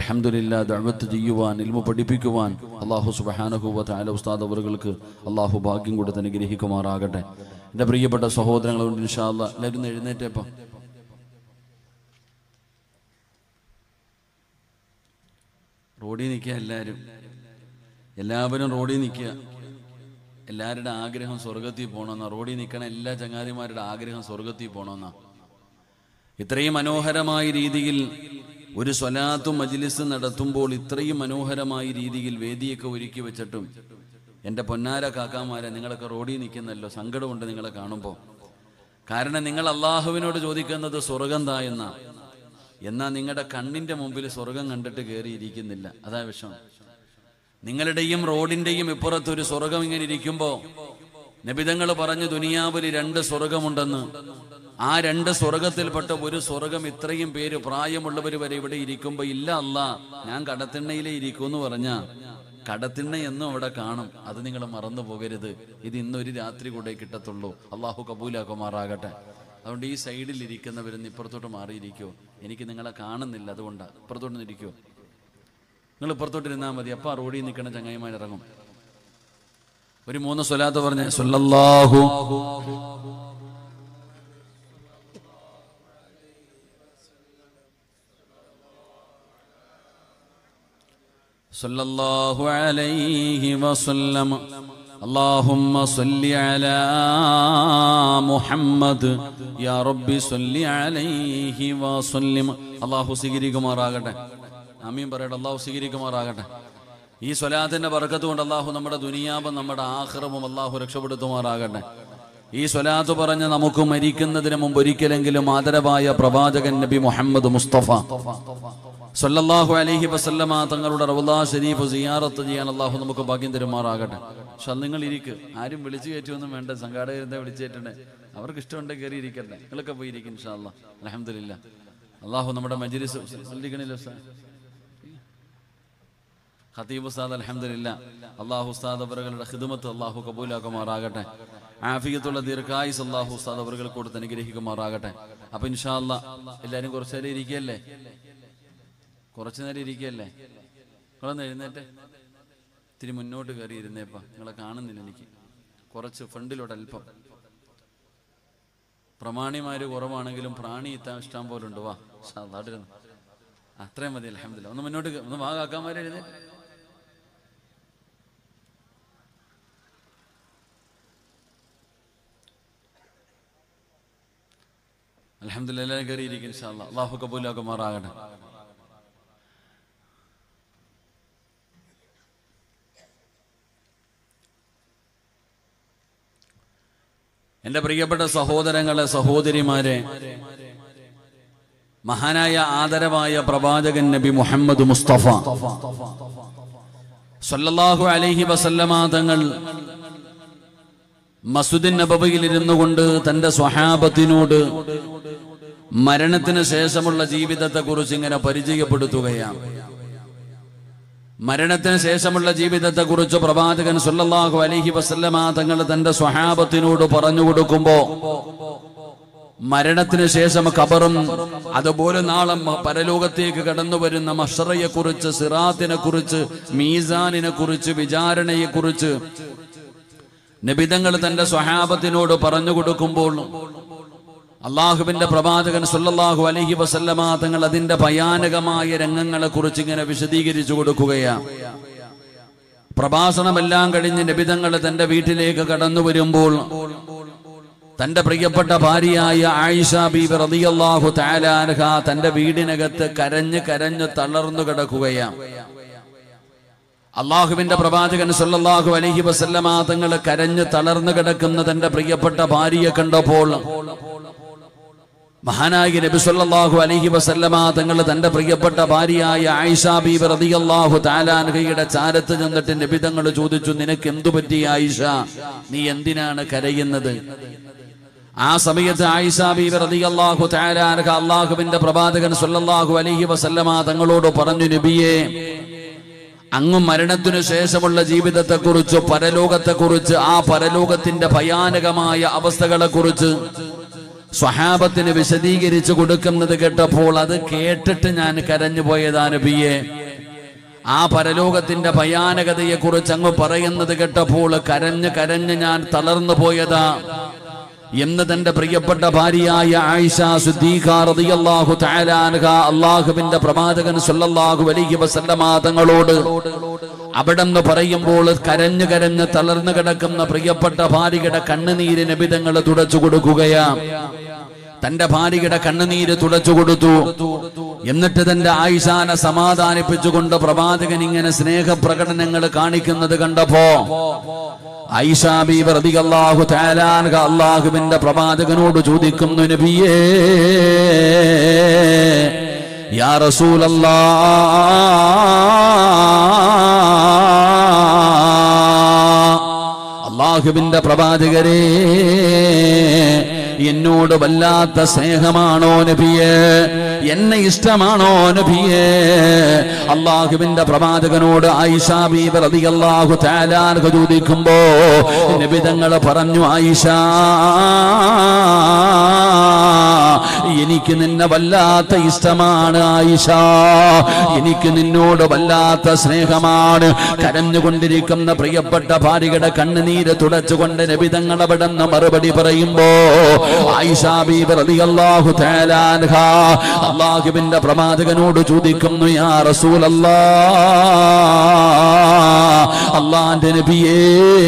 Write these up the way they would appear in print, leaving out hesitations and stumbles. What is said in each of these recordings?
അൽഹംദുലില്ലാ ദഅവത്ത് ചെയ്യുവാൻ ഇൽമു പഠിപ്പിക്കുവാൻ അല്ലാഹു സുബ്ഹാനഹു വ തആല ഉസ്താദ് അവർക്ക് അല്ലാഹു ഭാഗ്യം കൊടുത്ത് അനുഗ്രഹിക്കുമാറാകട്ടെ. എൻ്റെ പ്രിയപ്പെട്ട സഹോദരങ്ങളോട് ഇൻഷാ അല്ലാഹ് എല്ലാവരും എഴുന്നേറ്റപ്പം റോഡിൽ നിൽക്കുക. എല്ലാവരും റോഡിൽ നിൽക്കുക. എല്ലാവരുടെ ആഗ്രഹം സ്വർഗത്തിൽ പോകണമെന്നാ. റോഡിൽ നിൽക്കണ എല്ലാ ചങ്ങാതിമാരുടെ ആഗ്രഹം സ്വർഗത്തിൽ പോകണമെന്നാ. ഇത്രയും മനോഹരമായ രീതിയിൽ ഒരു സ്വലാത്തും മജ്ലിസും നടത്തുമ്പോൾ ഇത്രയും മനോഹരമായ രീതിയിൽ വേദിയൊക്കെ ഒരുക്കി വെച്ചിട്ടും എൻ്റെ പൊന്നാര കാക്കാമാരെ നിങ്ങളൊക്കെ റോഡിൽ നിൽക്കുന്നല്ലോ. സങ്കടമുണ്ട് നിങ്ങളെ കാണുമ്പോൾ. കാരണം നിങ്ങൾ അള്ളാഹുവിനോട് ചോദിക്കുന്നത് സ്വർഗം താ എന്നാൽ നിങ്ങളുടെ കണ്ണിൻ്റെ മുമ്പിൽ സ്വർഗം കണ്ടിട്ട് കയറിയിരിക്കുന്നില്ല. അതാ വിഷമം. നിങ്ങളുടെയും റോഡിൻ്റെയും ഇപ്പുറത്തൊരു സ്വർഗം ഇങ്ങനെ ഇരിക്കുമ്പോൾ നബിതങ്ങൾ പറഞ്ഞു ദുനിയാവിൽ 2 സ്വർഗമുണ്ടെന്ന്. ആ 2 സ്വർഗത്തിൽപ്പെട്ട ഒരു സ്വർഗം ഇത്രയും പേര് പ്രായമുള്ളവർ വരെ ഇവിടെ ഇരിക്കുമ്പോൾ ഇല്ല അല്ലാ ഞാൻ കടത്തിണ്ണയിലേ ഇരിക്കുമെന്ന് പറഞ്ഞാൽ കടത്തിണ്ണ എന്നും അവിടെ കാണും. അത് നിങ്ങൾ മറന്നു പോകരുത്. ഇത് ഇന്നൊരു രാത്രി കൂടെ കിട്ടത്തുള്ളൂ. അള്ളാഹു കബൂലാക്കുമാറാകട്ടെ. അതുകൊണ്ട് ഈ സൈഡിൽ ഇരിക്കുന്നവരൊന്ന് ഇപ്പുറത്തോട്ട് മാറിയിരിക്കുമോ? എനിക്ക് നിങ്ങളെ കാണുന്നില്ല, അതുകൊണ്ടാണ്. ഇപ്പുറത്തോട്ട് ഇരിക്കുമോ? നിങ്ങൾ ഇപ്പുറത്തോട്ടിരുന്നാൽ മതി. അപ്പം ആ റോഡിൽ നിൽക്കുന്ന ചങ്ങായിമാരിറങ്ങും. ഒരു 3 സ്വലാത്ത് പറഞ്ഞ് സല്ലല്ലാഹു സല്ലല്ലാഹു അലൈഹി വസല്ലം اللهم صل على محمد يا ربي صل عليه وسلم. അല്ലാഹു സ്വീകരിക്കുമാറാകട്ടെ. ആമീൻ പറയട്ടെ. അല്ലാഹു സ്വീകരിക്കുമാറാകട്ടെ. ഈ സ്വലാത്തിന്റെ ബർക്കത്ത് കൊണ്ട് അല്ലാഹു നമ്മുടെ ദുനിയാവും നമ്മുടെ ആഖിറവും അല്ലാഹു രക്ഷപ്പെടുത്തുമാറാകട്ടെ. ഈ സ്വലാത്ത് പറഞ്ഞ് നമുക്ക് മരിക്കുന്നതിന് മുമ്പ് ഒരിക്കലെങ്കിലും ആദരവായ പ്രവാചകൻ നബി മുഹമ്മദ് മുസ്തഫ സല്ലല്ലാഹു അലൈഹി വസല്ലമ തങ്ങളുടെ റൗളാ ശരീഫ് സിയാറത്ത് ചെയ്യാൻ അല്ലാഹു നമുക്ക് ഭാഗ്യം തരുമാറാകട്ടെ. പക്ഷെ നിങ്ങൾ ഇരിക്ക്. ആരും വിളിച്ചു കയറ്റുമൊന്നും വേണ്ട. സംഘാടകരെ വിളിച്ചേറ്റണ്ടേ. അവർക്ക് ഇഷ്ടമുണ്ടെങ്കിൽ കയറി ഇരിക്കട്ടെ. നിങ്ങളൊക്കെ പോയി ഇരിക്കും ഇൻഷാ അല്ലാഹ്. അൽഹംദുലില്ലാ. അല്ലാഹു നമ്മുടെ മജ്ലിസ് ശ്രദ്ധിക്കണില്ല. ഖതീബ് ഉസ്താദ് അൽഹംദുലില്ലാ. അല്ലാഹു ഉസ്താദ് അവരുടെ ഖിദ്മത്ത് അല്ലാഹു കബൂലാക്കുമാറാകട്ടെ. ആഫിയത്തുള്ള ദീർഘായുസ് അല്ലാഹു ഉസ്താദ് അവർക്ക് കൊടുത്ത് അനുഗ്രഹിക്കുമാറാകട്ടെ. അപ്പൊ ഇൻഷാ അല്ലാഹ് എല്ലാവരും കുറച്ചു നേരം ഇരിക്കുകയല്ലേ? നിങ്ങളൊന്ന് എഴുന്നേറ്റെ. ഇത്തിരി മുന്നോട്ട് കയറി ഇരുന്നേപ്പാ. നിങ്ങളെ കാണുന്നില്ല എനിക്ക്. കുറച്ച് ഫ്രണ്ടിലോട്ട് അല്പം. പ്രമാണിമാര് കുറവാണെങ്കിലും പ്രാണി എത്താൻ ഇഷ്ടം പോലെ ഉണ്ട്. വാ സാധാരണ അത്രയും മതി. അൽഹംദുലില്ലാ. ഒന്ന് മുന്നോട്ട് ഒന്ന് ഭാഗാക്കാന്മാരെ എഴുന്നേറ്റ്. അൽഹംദുലില്ലാ. എല്ലാവരും കയറിയിരിക്കും ഇൻഷാ അല്ലാഹ്. അല്ലാഹു കബൂലാക്കുമാറാകട്ടെ. എൻ്റെ പ്രിയപ്പെട്ട സഹോദരങ്ങളെ, സഹോദരിമാരെ, മഹാനായ ആദരവായ പ്രവാചകൻ നബി മുഹമ്മദ് മുസ്തഫ സല്ലല്ലാഹു അലൈഹി വസല്ലമ തങ്ങൾ മസ്ജിദുൻ നബവിയിൽ ഇരുന്നു കൊണ്ട് തന്റെ സ്വഹാബത്തിനോട് മരണത്തിന് ശേഷമുള്ള ജീവിതത്തെ കുറിച്ച് ഇങ്ങനെ പരിചയപ്പെടുത്തുകയാണ്. മരണത്തിന് ശേഷമുള്ള ജീവിതത്തെ കുറിച്ച് പ്രവാചകൻ സല്ലല്ലാഹു അലൈഹി വസല്ലമ തങ്ങൾ തന്റെ സ്വഹാബത്തിനോട് പറഞ്ഞു കൊടുക്കുമ്പോ മരണത്തിന് ശേഷം ഖബറും അതുപോലെ നാളെ പരലോകത്തേക്ക് കടന്നു വരുന്ന മഹ്ശറയെ കുറിച്ച്, സിറാത്തിനെ കുറിച്ച്, മീസാനിനെ കുറിച്ച്, വിചാരണയെ കുറിച്ച് നബിതങ്ങൾ തന്റെ സ്വഹാബത്തിനോട് പറഞ്ഞു കൊടുക്കുമ്പോൾ അള്ളാഹുവിന്റെ പ്രവാചകൻ സല്ലല്ലാഹു അലൈഹി വസല്ലമ തങ്ങൾ അതിന്റെ ഭയാനകമായ രംഗങ്ങളെ കുറിച്ച് ഇങ്ങനെ വിശദീകരിച്ചു കൊടുക്കുകയാണ്. പ്രഭാഷണമെല്ലാം കഴിഞ്ഞ് നബിതങ്ങൾ തന്റെ വീട്ടിലേക്ക് കടന്നു വരുമ്പോൾ തന്റെ പ്രിയപ്പെട്ട ഭാര്യയായ ആയിഷ ബീബി റളിയല്ലാഹു തആല അൻഹ തന്റെ വീടിനകത്ത് കരഞ്ഞ് തളർന്നു കിടക്കുകയാണ്. അള്ളാഹുവിന്റെ പ്രവാചകൻ സല്ലല്ലാഹു അലൈഹി വസല്ലമ തങ്ങൾ കരഞ്ഞ് തളർന്നു കിടക്കുന്ന തന്റെ പ്രിയപ്പെട്ട ഭാര്യയെ കണ്ടപ്പോൾ മഹാനായ നബി സല്ലല്ലാഹു അലൈഹി വസല്ലമ തങ്ങൾ തന്റെ പ്രിയപ്പെട്ട ഭാര്യയായ ആയിഷ ബീബി റളിയല്ലാഹു തആല അൻഹയുടെ ചാരത്ത് ചെന്നിട്ട് നബി തങ്ങൾ ചോദിച്ചു, നിനക്ക് എന്തു പറ്റി ആയിഷ? നീ എന്തിനാണ് കരയുന്നത്? ആ സമയത്ത് ആയിഷ ബീബി റളിയല്ലാഹു തആല അൻഹ അള്ളാഹുവിന്റെ പ്രവാചകൻ സല്ലല്ലാഹു അലൈഹി വസല്ലമ തങ്ങളോട് പറഞ്ഞു, നബിയേ, അങ്ങ് മരണത്തിനു ശേഷമുള്ള ജീവിതത്തെക്കുറിച്ച്, പരലോകത്തെക്കുറിച്ച്, ആ പരലോകത്തിന്റെ ഭയാനകമായ അവസ്ഥകളെ കുറിച്ച് സ്വഹാബത്തിന് വിശദീകരിച്ചു കൊടുക്കുന്നത് കേട്ടപ്പോൾ അത് കേട്ടിട്ട് ഞാൻ കരഞ്ഞു പോയതാ നബിയെ. ആ പരലോകത്തിന്റെ ഭയാനകതയെ കുറിച്ച് അങ്ങ് പറയുന്നത് കേട്ടപ്പോൾ കരഞ്ഞ് കരഞ്ഞ് ഞാൻ തളർന്നു പോയതാ എന്ന് തന്റെ പ്രിയപ്പെട്ട ഭാര്യയായ ആയിഷ സിദ്ദീഖ റളിയല്ലാഹു തആല അൻഹ അല്ലാഹുവിന്റെ പ്രവാചകൻ സല്ലല്ലാഹു അലൈഹി വസല്ലമ തങ്ങളോട് അവിടെന്ന് പറയുമ്പോൾ കരഞ്ഞു കരഞ്ഞ് തളർന്നു കിടക്കുന്ന പ്രിയപ്പെട്ട ഭാര്യയുടെ കണ്ണുനീര് നബി തങ്ങൾ തുടച്ചു കൊടുക്കുകയാ. തന്റെ ഭാര്യയുടെ കണ്ണുനീര് തുടച്ചു കൊടുത്തു. എന്നിട്ട് തന്റെ ആയിഷാനെ സമാധാനിപ്പിച്ചുകൊണ്ട് പ്രവാചകൻ ഇങ്ങനെ സ്നേഹപ്രകടനങ്ങൾ കാണിക്കുന്നത് കണ്ടപ്പോ ആയിഷ ബീവി റളിയല്ലാഹു തആല അൻഹ അല്ലാഹുവിന്റെ പ്രവാചകനോട് ചോദിക്കുന്നു, നബിയേ യാ റസൂലല്ലാഹ്, അല്ലാഹുവിന്റെ പ്രവാചകരേ, എന്നോട് വല്ലാത്ത സ്നേഹമാണോ നബിയേ? എന്നെ ഇഷ്ടമാണോ നബിയേ? അല്ലാഹുവിന്റെ പ്രവാചകനോട് ആയിഷ ബീവി റളിയല്ലാഹു തആല അൻഹ ചോദിക്കുമ്പോ നബി തങ്ങൾ പറഞ്ഞു, ആയിഷ, എനിക്ക് നിന്നെ വല്ലാത്ത ഇഷ്ടമാണ് ആയിഷ, എനിക്ക് നിന്നോട് വല്ലാത്ത സ്നേഹമാണ്. കരഞ്ഞുകൊണ്ടിരിക്കുന്ന പ്രിയപ്പെട്ട ഭാര്യയുടെ കണ്ണുനീര് തുടച്ചുകൊണ്ട് നബി തങ്ങൾ അവിടെ നിന്ന് മറുപടി പറയുമ്പോ ആയിഷ ബീവി റളിയല്ലാഹു തആല അൻഹ അല്ലാഹുവിന്റെ പ്രവാചകനോട് ചോദിക്കുന്നു, യാ റസൂലല്ലാഹ്, അല്ലാഹുവിന്റെ നബിയേ,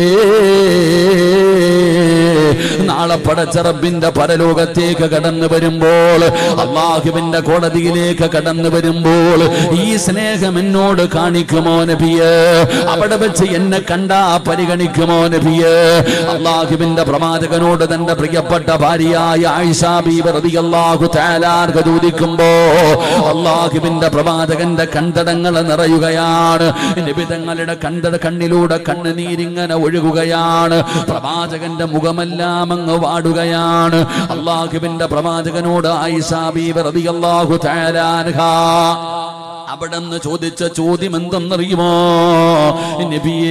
നാളെ പടച്ച റബ്ബിന്റെ പരലോകത്തേക്ക് കടന്നു വരുമ്പോൾ, അല്ലാഹുവിന്റെ കോടതിയിലേക്ക് കടന്നു വരുമ്പോൾ ഈ സ്നേഹം എന്നോട് കാണിക്കുമോ നബിയേ? അവിടെ വെച്ച് എന്നെ കണ്ടാ പരിഗണിക്കുമോ നബിയേ? അല്ലാഹുവിന്റെ പ്രവാചകനോട് തന്റെ പ്രിയപ്പെട്ട ഭാര്യയായ ആയിഷ ബീവി റളിയല്ലാഹു തആല അൻഹ ചോദിക്കുമ്പോ അല്ലാഹുവിന്റെ പ്രവാചകന്റെ കണ്ടടങ്ങൾ നിറയുകയാണ്. നബി തങ്ങളുടെ കണ്ണിലൂടെ കണ്ണുനീരിങ്ങനെ ഒഴുകുകയാണ്. പ്രവാചകന്റെ മുഖമെല്ലാം അങ്ങ് വാടുകയാണ്. അല്ലാഹുവിന്റെ പ്രവാചകനോട് ആയിഷ ബീവി റളിയല്ലാഹു തആല അൻഹ അവിടെന്ന് ചോദിച്ച ചോദ്യം എന്തെന്നറിയുമോ നബിയേ?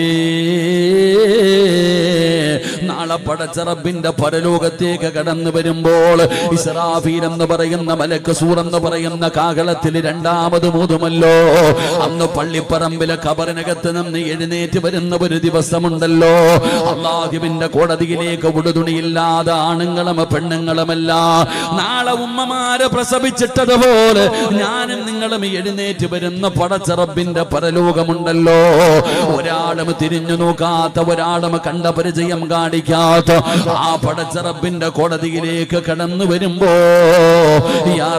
നാളെ പടച്ച റബ്ബിന്റെ പരലോകത്തേക്ക് കടന്നു വരുമ്പോൾ ഇസ്രാഫീൽ എന്ന് പറയുന്ന മലക്ക് സൂർ എന്ന് പറയുന്ന കാഹളത്തിൽ രണ്ടാമത് മൂതുമല്ലോ. അന്ന് പള്ളിപ്പറമ്പിലെ ഖബറിനകത്ത് നിന്ന് എഴുന്നേറ്റ് വരുന്ന ഒരു ദിവസമുണ്ടല്ലോ. അല്ലാഹുവിന്റെ കോടതിയിലേക്ക് ഉടുതുണിയില്ലാതെ ആണുങ്ങളും പെണ്ണുങ്ങളുമല്ല നാളെ ഉമ്മമാരെ പ്രസവിച്ചിട്ടതുപോലെ ഞാനും നിങ്ങളും എഴുന്നേറ്റ് വരുന്ന പടച്ച റബ്ബിന്റെ പരലോകമുണ്ടല്ലോ. ഒരാളും തിരിഞ്ഞു നോക്കാത്ത, ഒരാളും കണ്ട പരിചയം കാണിക്കാത്ത ആ പടച്ച റബ്ബിന്റെ കോടതിയിലേക്ക് കടന്നു വരുമ്പോ യാ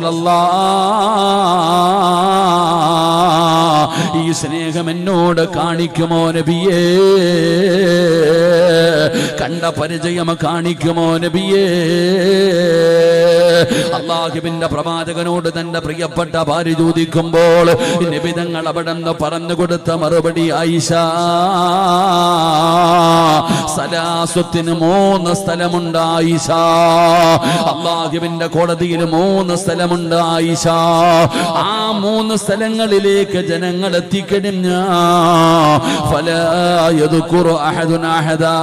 റസൂലല്ലാഹ്, ഈ സ്നേഹം എന്നോട് കാണിക്കുമോ നബിയേ? കണ്ട പരിചയം കാണിക്കുമോ നബിയേ? അല്ലാഹുവിന്റെ പ്രവാചകനോട് തന്റെ പ്രിയപ്പെട്ട ഭാര്യ ചോദിക്കുമ്പോൾ നബി തങ്ങൾ അവിടെ നിന്ന് പറഞ്ഞു കൊടുത്ത മറുപടി, ആയിഷ, സലാസത്തിന് 3 സ്ഥലമുണ്ട് ആയിഷ. അല്ലാഹുവിന്റെ കോടതിയിൽ 3 സ്ഥലമുണ്ട് ആയിഷ. ആ 3 സ്ഥലങ്ങളിലേക്ക് ജനങ്ങൾ എത്തിക്കഴിഞ്ഞ ഫലാ യദ്കുറു അഹദുൻ അഹദാ,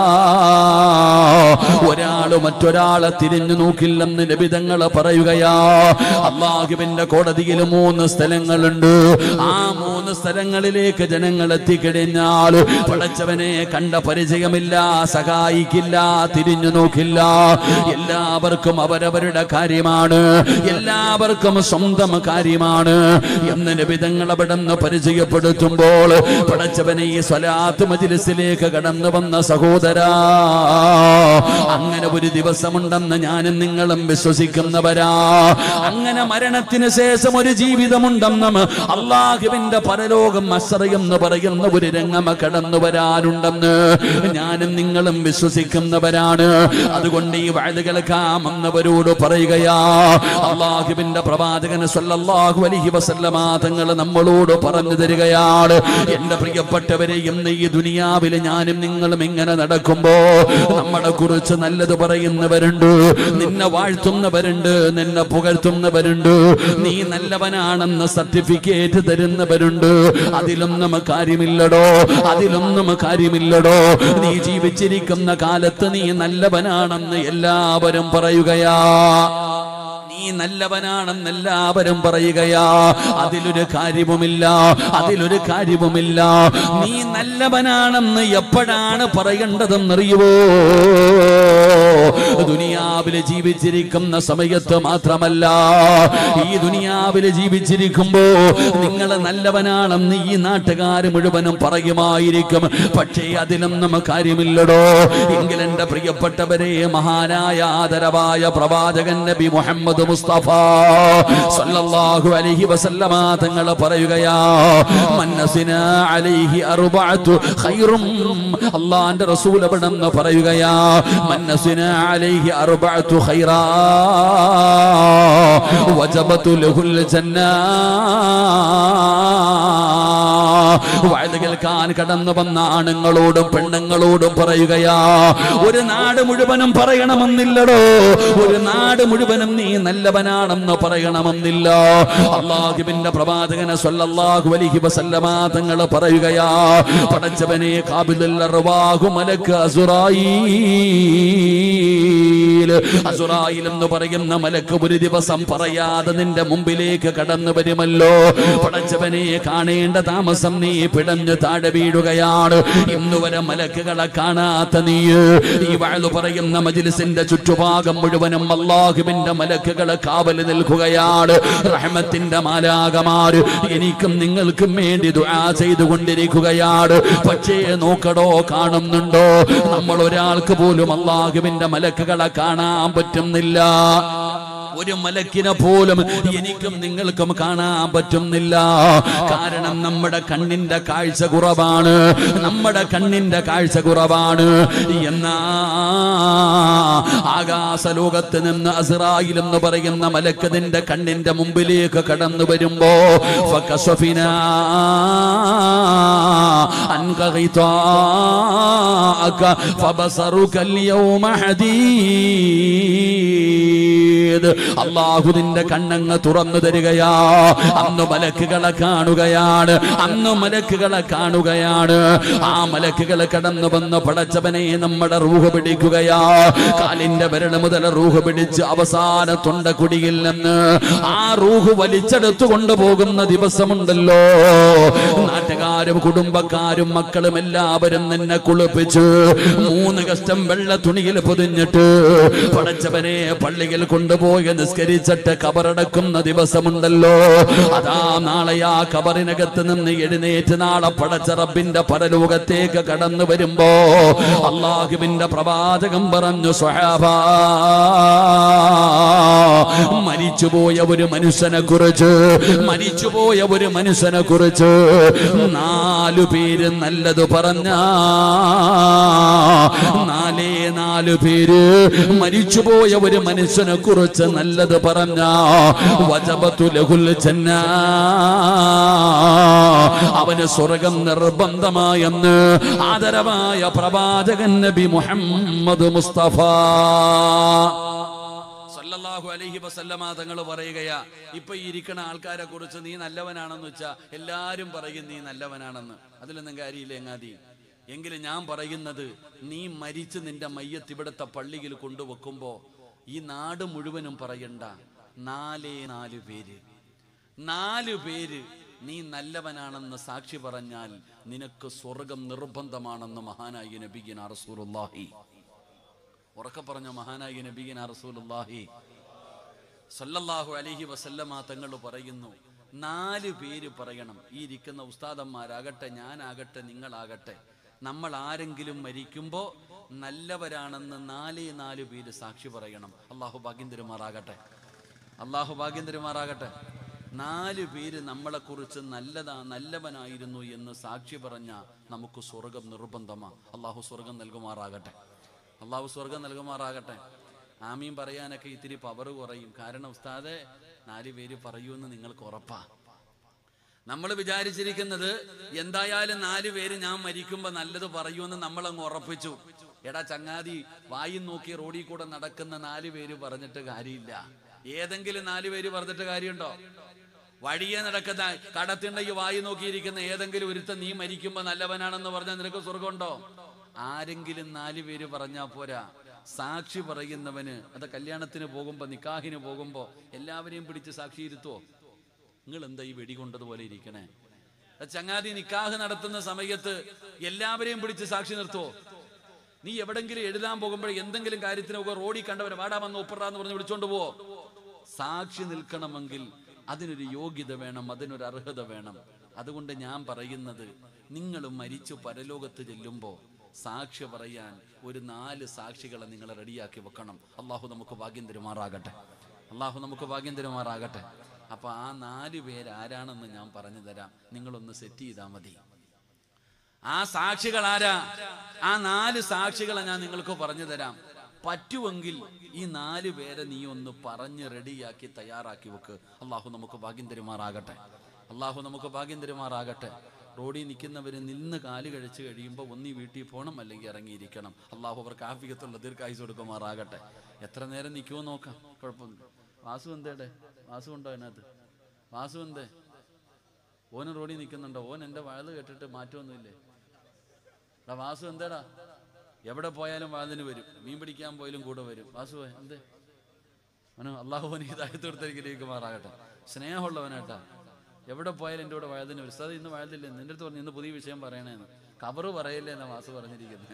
ഒരാൾ മറ്റൊരാളെ തിരിഞ്ഞു നോക്കില്ലെന്ന് നബി തങ്ങൾ പറയുകയാ. അല്ലാഹുവിന്റെ കോടതിയിൽ 3 സ്ഥലങ്ങളുണ്ട്. ആ 3 സ്ഥലങ്ങളിലേക്ക് ജനങ്ങൾ എത്തിക്കഴിഞ്ഞാൽ പടച്ചവനെ കണ്ട പരിചയമില്ല, സഹായിക്കില്ല, തിരിഞ്ഞു നോക്കില്ല. എല്ലാവർക്കും അവരവരുടെ കാര്യമാണ്, എല്ലാവർക്കും സ്വന്തം കാര്യമാണ് എന്ന് നബി തങ്ങൾ അവിടെ നിന്ന് പരിചയപ്പെടുത്തുമ്പോൾ പടച്ചവനെ ഈ സ്വലാത്ത് മജ്ലിസിലേക്ക് കടന്നു വന്ന സഹോദരാ, അങ്ങനെ ഒരു ദിവസമുണ്ടെന്ന് ഞാനും നിങ്ങളും വിശ്വസിക്കുന്നവരാ. അങ്ങനെ മരണത്തിന് ശേഷം ഒരു ജീവിതമുണ്ടെന്നും അല്ലാഹുവിന്റെ പരലോകം മസ്റ എന്ന് പറയുന്ന ഒരു രംഗം കടന്നു വരാനുണ്ടെന്ന് ഞാനും നിങ്ങളും വിശ്വസിക്കുന്നവരാണ്. അതുകൊണ്ട് ഈ വഅദ് കേൾക്കാമെന്നവരോട് പറയുകയാ, അല്ലാഹുവിന്റെ പ്രവാചകൻ സ്വല്ലല്ലാഹു അലൈഹി വസല്ലമ തങ്ങൾ നമ്മളോട് പറഞ്ഞു തരികയാണ്, എന്റെ പ്രിയപ്പെട്ടവരെ, ഇന്ന് ഈ ദുനിയാവിൽ ഞാനും നിങ്ങളും ഇങ്ങനെ നടക്കുമ്പോ നമ്മളെ കുറിച്ച് നല്ലത് പറയുന്നവരുണ്ട്, നിന്നെ വാഴ്ത്തുന്ന വിളിച്ചുണർത്തുന്നവരുണ്ട്, നിന്നെ പുകഴ്ത്തുന്നവരുണ്ട്, നീ നല്ലവനാണെന്ന് സർട്ടിഫിക്കറ്റ് തരുന്നവരുണ്ട്. അതിലൊന്നും കാര്യമില്ലടോ, അതിലൊന്നും കാര്യമില്ലടോ. നീ ജീവിച്ചിരിക്കുന്ന കാലത്ത് നീ നല്ലവനാണെന്ന് എല്ലാവരും പറയുകയാ, നീ നല്ലവനാണെന്ന് എല്ലാവരും പറയുകയാ. അതിലൊരു കാര്യവുമില്ല, അതിലൊരു കാര്യവുമില്ല. നീ നല്ലവനാണെന്ന് എപ്പോഴാണ് പറയേണ്ടതെന്നറിയുവോ? ദുനിയാവില് ജീവിച്ചിരിക്കുന്ന സമയത്ത് മാത്രമല്ല, ഈ ദുനിയാവില് ജീവിച്ചിരിക്കുമ്പോ നിങ്ങൾ നല്ലവനാണെന്ന് ഈ നാട്ടുകാര് മുഴുവനും പറയുമായിരിക്കും. പക്ഷേ അതിലൊന്നും കാര്യമില്ലടോ. എങ്കിൽ എന്റെ പ്രിയപ്പെട്ടവരെ, മഹാനായ ആദരവായ പ്രവാചകൻ നബി മുഹമ്മദ് മുസ്തഫ സല്ലല്ലാഹു അലൈഹി വസല്ലമ തങ്ങൾ പറയുകയാ, മന്നസിനാ അലൈഹി അർബഅതു ഖൈറും. അല്ലാഹുവിന്റെ റസൂൽ അവിടെന്ന് പറയുകയാ, മന്നസിനാ അലൈഹി അർബഅതു ഖൈറാ വജബതു ലഹുൽ ജന്ന. വഅദ കേൾക്കാൻ കടന്നു വന്ന ആണുങ്ങളോടും പെണ്ണുങ്ങളോടും പറയുകയാ, ഒരു നാട് മുഴുവനും പറയണമെന്നില്ലടോ, ഒരു നാട് മുഴുവനും നീ നല്ലവനാണെന്ന് പറയണമെന്നില്ല. അല്ലാഹുവിന്റെ പ്രവാചകൻ സല്ലല്ലാഹു അലൈഹി വസല്ലമ തങ്ങൾ പറയുകയാ, പടച്ചവനെ ഖാബിദുൽ അർവാഹു മലക്ക് അസുറായീൽ. അസുറായിൽ എന്ന് പറയുന്ന മലക്ക് ഒരു ദിവസം പറയാതെ നിന്റെ മുമ്പിലേക്ക് കടന്നു വരുമല്ലോ. പടച്ചവനെ കാണേണ്ട താമസം നീ പിടഞ്ഞ് താഴെ വീഴുകയാണ്. ഇന്നുവരെ മലക്കുകളെ കാണാത്ത നീ ഈ വഅദ് പറയുന്ന മജ്ലിസിന്റെ ചുറ്റുഭാഗം മുഴുവനും അല്ലാഹുവിന്റെ മലക്കുകളെ കാവൽ നിൽക്കുകയാണ്. റഹ്മത്തിന്റെ മാലാകമാര് എനിക്കും നിങ്ങൾക്കും വേണ്ടി ദുആ ചെയ്തുകൊണ്ടിരിക്കുകയാണ്. പക്ഷേ നോക്കടോ, കാണുന്നുണ്ടോ? നമ്മൾ ഒരാൾക്ക് പോലും അല്ലാഹുവിന്റെ മലക്കുകളെ കാണാൻ പറ്റുന്നില്ല. ഒരു മലക്കിനെ പോലും എനിക്കും നിങ്ങൾക്കും കാണാൻ പറ്റുന്നില്ല. കാരണം നമ്മുടെ കണ്ണിന്റെ കാഴ്ച കുറവാണ്, നമ്മുടെ കണ്ണിന്റെ കാഴ്ച കുറവാണ്. എന്നാ ആകാശലോകത്ത് നിന്ന് അസ്റായിൽ എന്ന് പറയുന്ന മലക്ക് നിന്റെ കണ്ണിന്റെ മുമ്പിലേക്ക് കടന്നു വരുമ്പോ ഫകശഫിനാ അൻക ഗിതാഅക ഫബസറുക അൽയൗമ ഹദീദ്. അല്ലാഹു നിന്റെ കണ്ണങ്ങ് തുറന്നു തരികയാ. അന്ന് മലക്കുകളെ കാണുകയാണ്, അന്ന് മലക്കുകളെ കാണുകയാണ്. ആ മലക്കുകൾ കടന്നു വന്ന് പടച്ചവനെ നമ്മുടെ റൂഹ് പിടിക്കുകയാ. കാലിന്റെ വിരൽ മുതൽ റൂഹ് പിടിച്ച് അവസാന തൊണ്ടക്കുടിയിൽ നിന്ന് ആ റൂഹ് വലിച്ചെടുത്തു കൊണ്ടുപോകുന്ന ദിവസമുണ്ടല്ലോ. നാട്ടുകാരും കുടുംബക്കാരും മക്കളും എല്ലാവരും നിന്നെ കുളിപ്പിച്ച് 3 കഷ്ടം വെള്ള തുണിയിൽ പൊതിഞ്ഞിട്ട് പടച്ചവനെ പള്ളിയിൽ കൊണ്ടുപോയി നിസ്കരിച്ചിട്ട് കബറടക്കുന്ന ദിവസമുണ്ടല്ലോ. അതാ നാളെ ആ കബറിനകത്ത് നിന്ന് എഴുന്നേറ്റ് നാളെ പടച്ച റബ്ബിന്റെ പരലോകത്തേക്ക് കടന്നു വരുമ്പോ അല്ലാഹുവിന്റെ പ്രവാചകൻ പറഞ്ഞു, സ്വഹാബാ, മരിച്ചുപോയ ഒരു മനുഷ്യനെ കുറിച്ച്, മരിച്ചുപോയ ഒരു മനുഷ്യനെ കുറിച്ച് 4 പേര് നല്ലത് പറഞ്ഞ, 4 പേര് മരിച്ചുപോയ ഒരു മനുഷ്യനെ കുറിച്ച് നല്ലത് പറഞ്ഞ വജബതു ലഹുൽ ജന്ന, അവന് സ്വർഗം നിർബന്ധമായെന്ന് ആദരവായ പ്രവാചകൻ നബി മുഹമ്മദ് മുസ്തഫ സല്ലല്ലാഹു അലൈഹി വസല്ലമ തങ്ങൾ പറയുകയാ. ഇപ്പൊ ഇരിക്കുന്ന ആൾക്കാരെ കുറിച്ച് നീ നല്ലവനാണെന്ന് വെച്ചാ എല്ലാരും പറയും നീ നല്ലവനാണെന്ന്. അതിലൊന്നും കാര്യമില്ല എങ്ങാതി. എങ്കിലും ഞാൻ പറയുന്നത്, നീ മരിച്ച് നിന്റെ മയ്യത്ത് ഇവിടുത്തെ പള്ളിയിൽ കൊണ്ടുവെക്കുമ്പോ ഈ നാട് മുഴുവനും പറയണ്ട, 4 പേര്, 4 പേര് നീ നല്ലവനാണെന്ന് സാക്ഷി പറഞ്ഞാൽ നിനക്ക് സ്വർഗം നിർബന്ധമാണെന്ന് മഹാനായ നബിയിന റസൂലുള്ളാഹി, ഉറക്കെ പറഞ്ഞ മഹാനായ നബിയിന റസൂലുള്ളാഹി സല്ലല്ലാഹു അലൈഹി വസല്ലമ തങ്ങൾ പറയുന്നു, 4 പേര് പറയണം. ഈ ഇരിക്കുന്ന ഉസ്താദന്മാരാകട്ടെ, ഞാനാകട്ടെ, നിങ്ങളാകട്ടെ, നമ്മൾ ആരെങ്കിലും മരിക്കുമ്പോ നല്ലവരാണെന്ന് 4 പേര് സാക്ഷി പറയണം. അള്ളാഹു ഭാഗ്യം തരുമാറാകട്ടെ, അള്ളാഹു ഭാഗ്യം തരുമാറാകട്ടെ. 4 പേര് നമ്മളെ കുറിച്ച് നല്ലവനായിരുന്നു എന്ന് സാക്ഷി പറഞ്ഞ നമുക്ക് സ്വർഗം നിർബന്ധമാ. അള്ളാഹു സ്വർഗം നൽകുമാറാകട്ടെ, അള്ളാഹു സ്വർഗം നൽകുമാറാകട്ടെ. ആമീൻ പറയാനൊക്കെ ഇത്തിരി പവർ കുറയും. കാരണം ഉസ്താദെ 4 പേര് പറയൂന്ന് നിങ്ങൾക്ക് ഉറപ്പാ. നമ്മൾ വിചാരിച്ചിരിക്കുന്നത് എന്തായാലും 4 പേര് ഞാൻ മരിക്കുമ്പോ നല്ലത് പറയൂന്ന് നമ്മളങ്ങ് ഉറപ്പിച്ചു. എടാ ചങ്ങാതി, വായും നോക്കി റോഡിൽ കൂടെ നടക്കുന്ന 4 പേര് പറഞ്ഞിട്ട് കാര്യമില്ല. ഏതെങ്കിലും 4 പേര് പറഞ്ഞിട്ട് കാര്യമുണ്ടോ? വഴിയെ നടക്കുന്ന കടത്തിണ്ടയ്ക്ക് വായി നോക്കിയിരിക്കുന്ന ഏതെങ്കിലും ഒരുത്തൻ നീ മരിക്കുമ്പോ നല്ലവനാണെന്ന് പറഞ്ഞാൽ നിനക്ക് സ്വർഗമുണ്ടോ? ആരെങ്കിലും 4 പേര് പറഞ്ഞാ പോരാ. സാക്ഷി പറയുന്നവന്, അത് കല്യാണത്തിന് പോകുമ്പോ, നിക്കാഹിന് പോകുമ്പോ എല്ലാവരെയും പിടിച്ച് സാക്ഷി ഇരുത്തുവോ? നിങ്ങൾ എന്താ ഈ വെടികൊണ്ടതുപോലെ ഇരിക്കണേ? ചങ്ങാതി, നിക്കാഹ് നടത്തുന്ന സമയത്ത് എല്ലാവരെയും പിടിച്ച് സാക്ഷി നിർത്തുവോ? നീ എവിടെങ്കിലും എഴുതാൻ പോകുമ്പോഴേ എന്തെങ്കിലും കാര്യത്തിനൊക്കെ റോഡിൽ കണ്ടവരെ വാടാ വന്ന് ഒപ്പറാന്ന് പറഞ്ഞ് വിളിച്ചോണ്ട് പോവോ? സാക്ഷി നിൽക്കണമെങ്കിൽ അതിനൊരു യോഗ്യത വേണം, അതിനൊരു അർഹത വേണം. അതുകൊണ്ട് ഞാൻ പറയുന്നത്, നിങ്ങൾ മരിച്ചു പരലോകത്ത് ചെല്ലുമ്പോ സാക്ഷി പറയാൻ ഒരു 4 സാക്ഷികളെ നിങ്ങൾ റെഡിയാക്കി വെക്കണം. അള്ളാഹു നമുക്ക് ഭാഗ്യം തരുമാറാകട്ടെ. അള്ളാഹു നമുക്ക് ഭാഗ്യം തരുമാറാകട്ടെ. അപ്പൊ ആ 4 പേര് ആരാണെന്ന് ഞാൻ പറഞ്ഞു തരാം. നിങ്ങളൊന്ന് സെറ്റ് ചെയ്താൽ മതി. ആ സാക്ഷികൾ ആരാ? ആ 4 സാക്ഷികളെ ഞാൻ നിങ്ങൾക്ക് പറഞ്ഞു തരാം. പറ്റുമെങ്കിൽ ഈ 4 പേരെ നീ ഒന്ന് പറഞ്ഞ് റെഡിയാക്കി തയ്യാറാക്കി വെക്ക്. അള്ളാഹു നമുക്ക് ഭാഗ്യം തരുമാറാകട്ടെ. അള്ളാഹു നമുക്ക് ഭാഗ്യം തരുമാറാകട്ടെ. റോഡിൽ നിൽക്കുന്നവര് നിന്ന് കാല് കഴിച്ച് കഴിയുമ്പോൾ ഒന്നീ വീട്ടിൽ പോകണം, അല്ലെങ്കിൽ ഇറങ്ങിയിരിക്കണം. അള്ളാഹു അവർക്ക് ആഫിയത്തുള്ള ദീർഘായുസ് കൊടുക്കുമാറാകട്ടെ. എത്ര നേരം നിൽക്കുമോ നോക്കാം, കുഴപ്പമൊന്നും. വാസു എന്തേടെ? വാസു ഉണ്ടോ അതിനകത്ത്? വാസു എന്തേ? ഓന് റോഡിൽ നിൽക്കുന്നുണ്ടോ? ഓൻ എൻ്റെ വയത് കേട്ടിട്ട് മാറ്റമൊന്നുമില്ലേ? എടാ വാസു എന്തേടാ? എവിടെ പോയാലും വാതിന് വരും. മീൻ പിടിക്കാൻ പോയാലും കൂടെ വരും. വാസു എന്തേ? അവന് അള്ളാഹുവിന് ഹിദായത്ത് കൊടുത്തിരിക്കുമാറാകട്ടെ. സ്നേഹമുള്ളവനാട്ടാ. എവിടെ പോയാലും എൻ്റെ കൂടെ വഴുതിന് വരും. അത് ഇന്ന് വഴുതില്ലേ? നിന്റെ അടുത്ത് പറഞ്ഞു ഇന്ന് പുതിയ വിഷയം പറയണേന്ന്. കബറ് പറയില്ലേ എന്നാ വാസു പറഞ്ഞിരിക്കുന്നത്.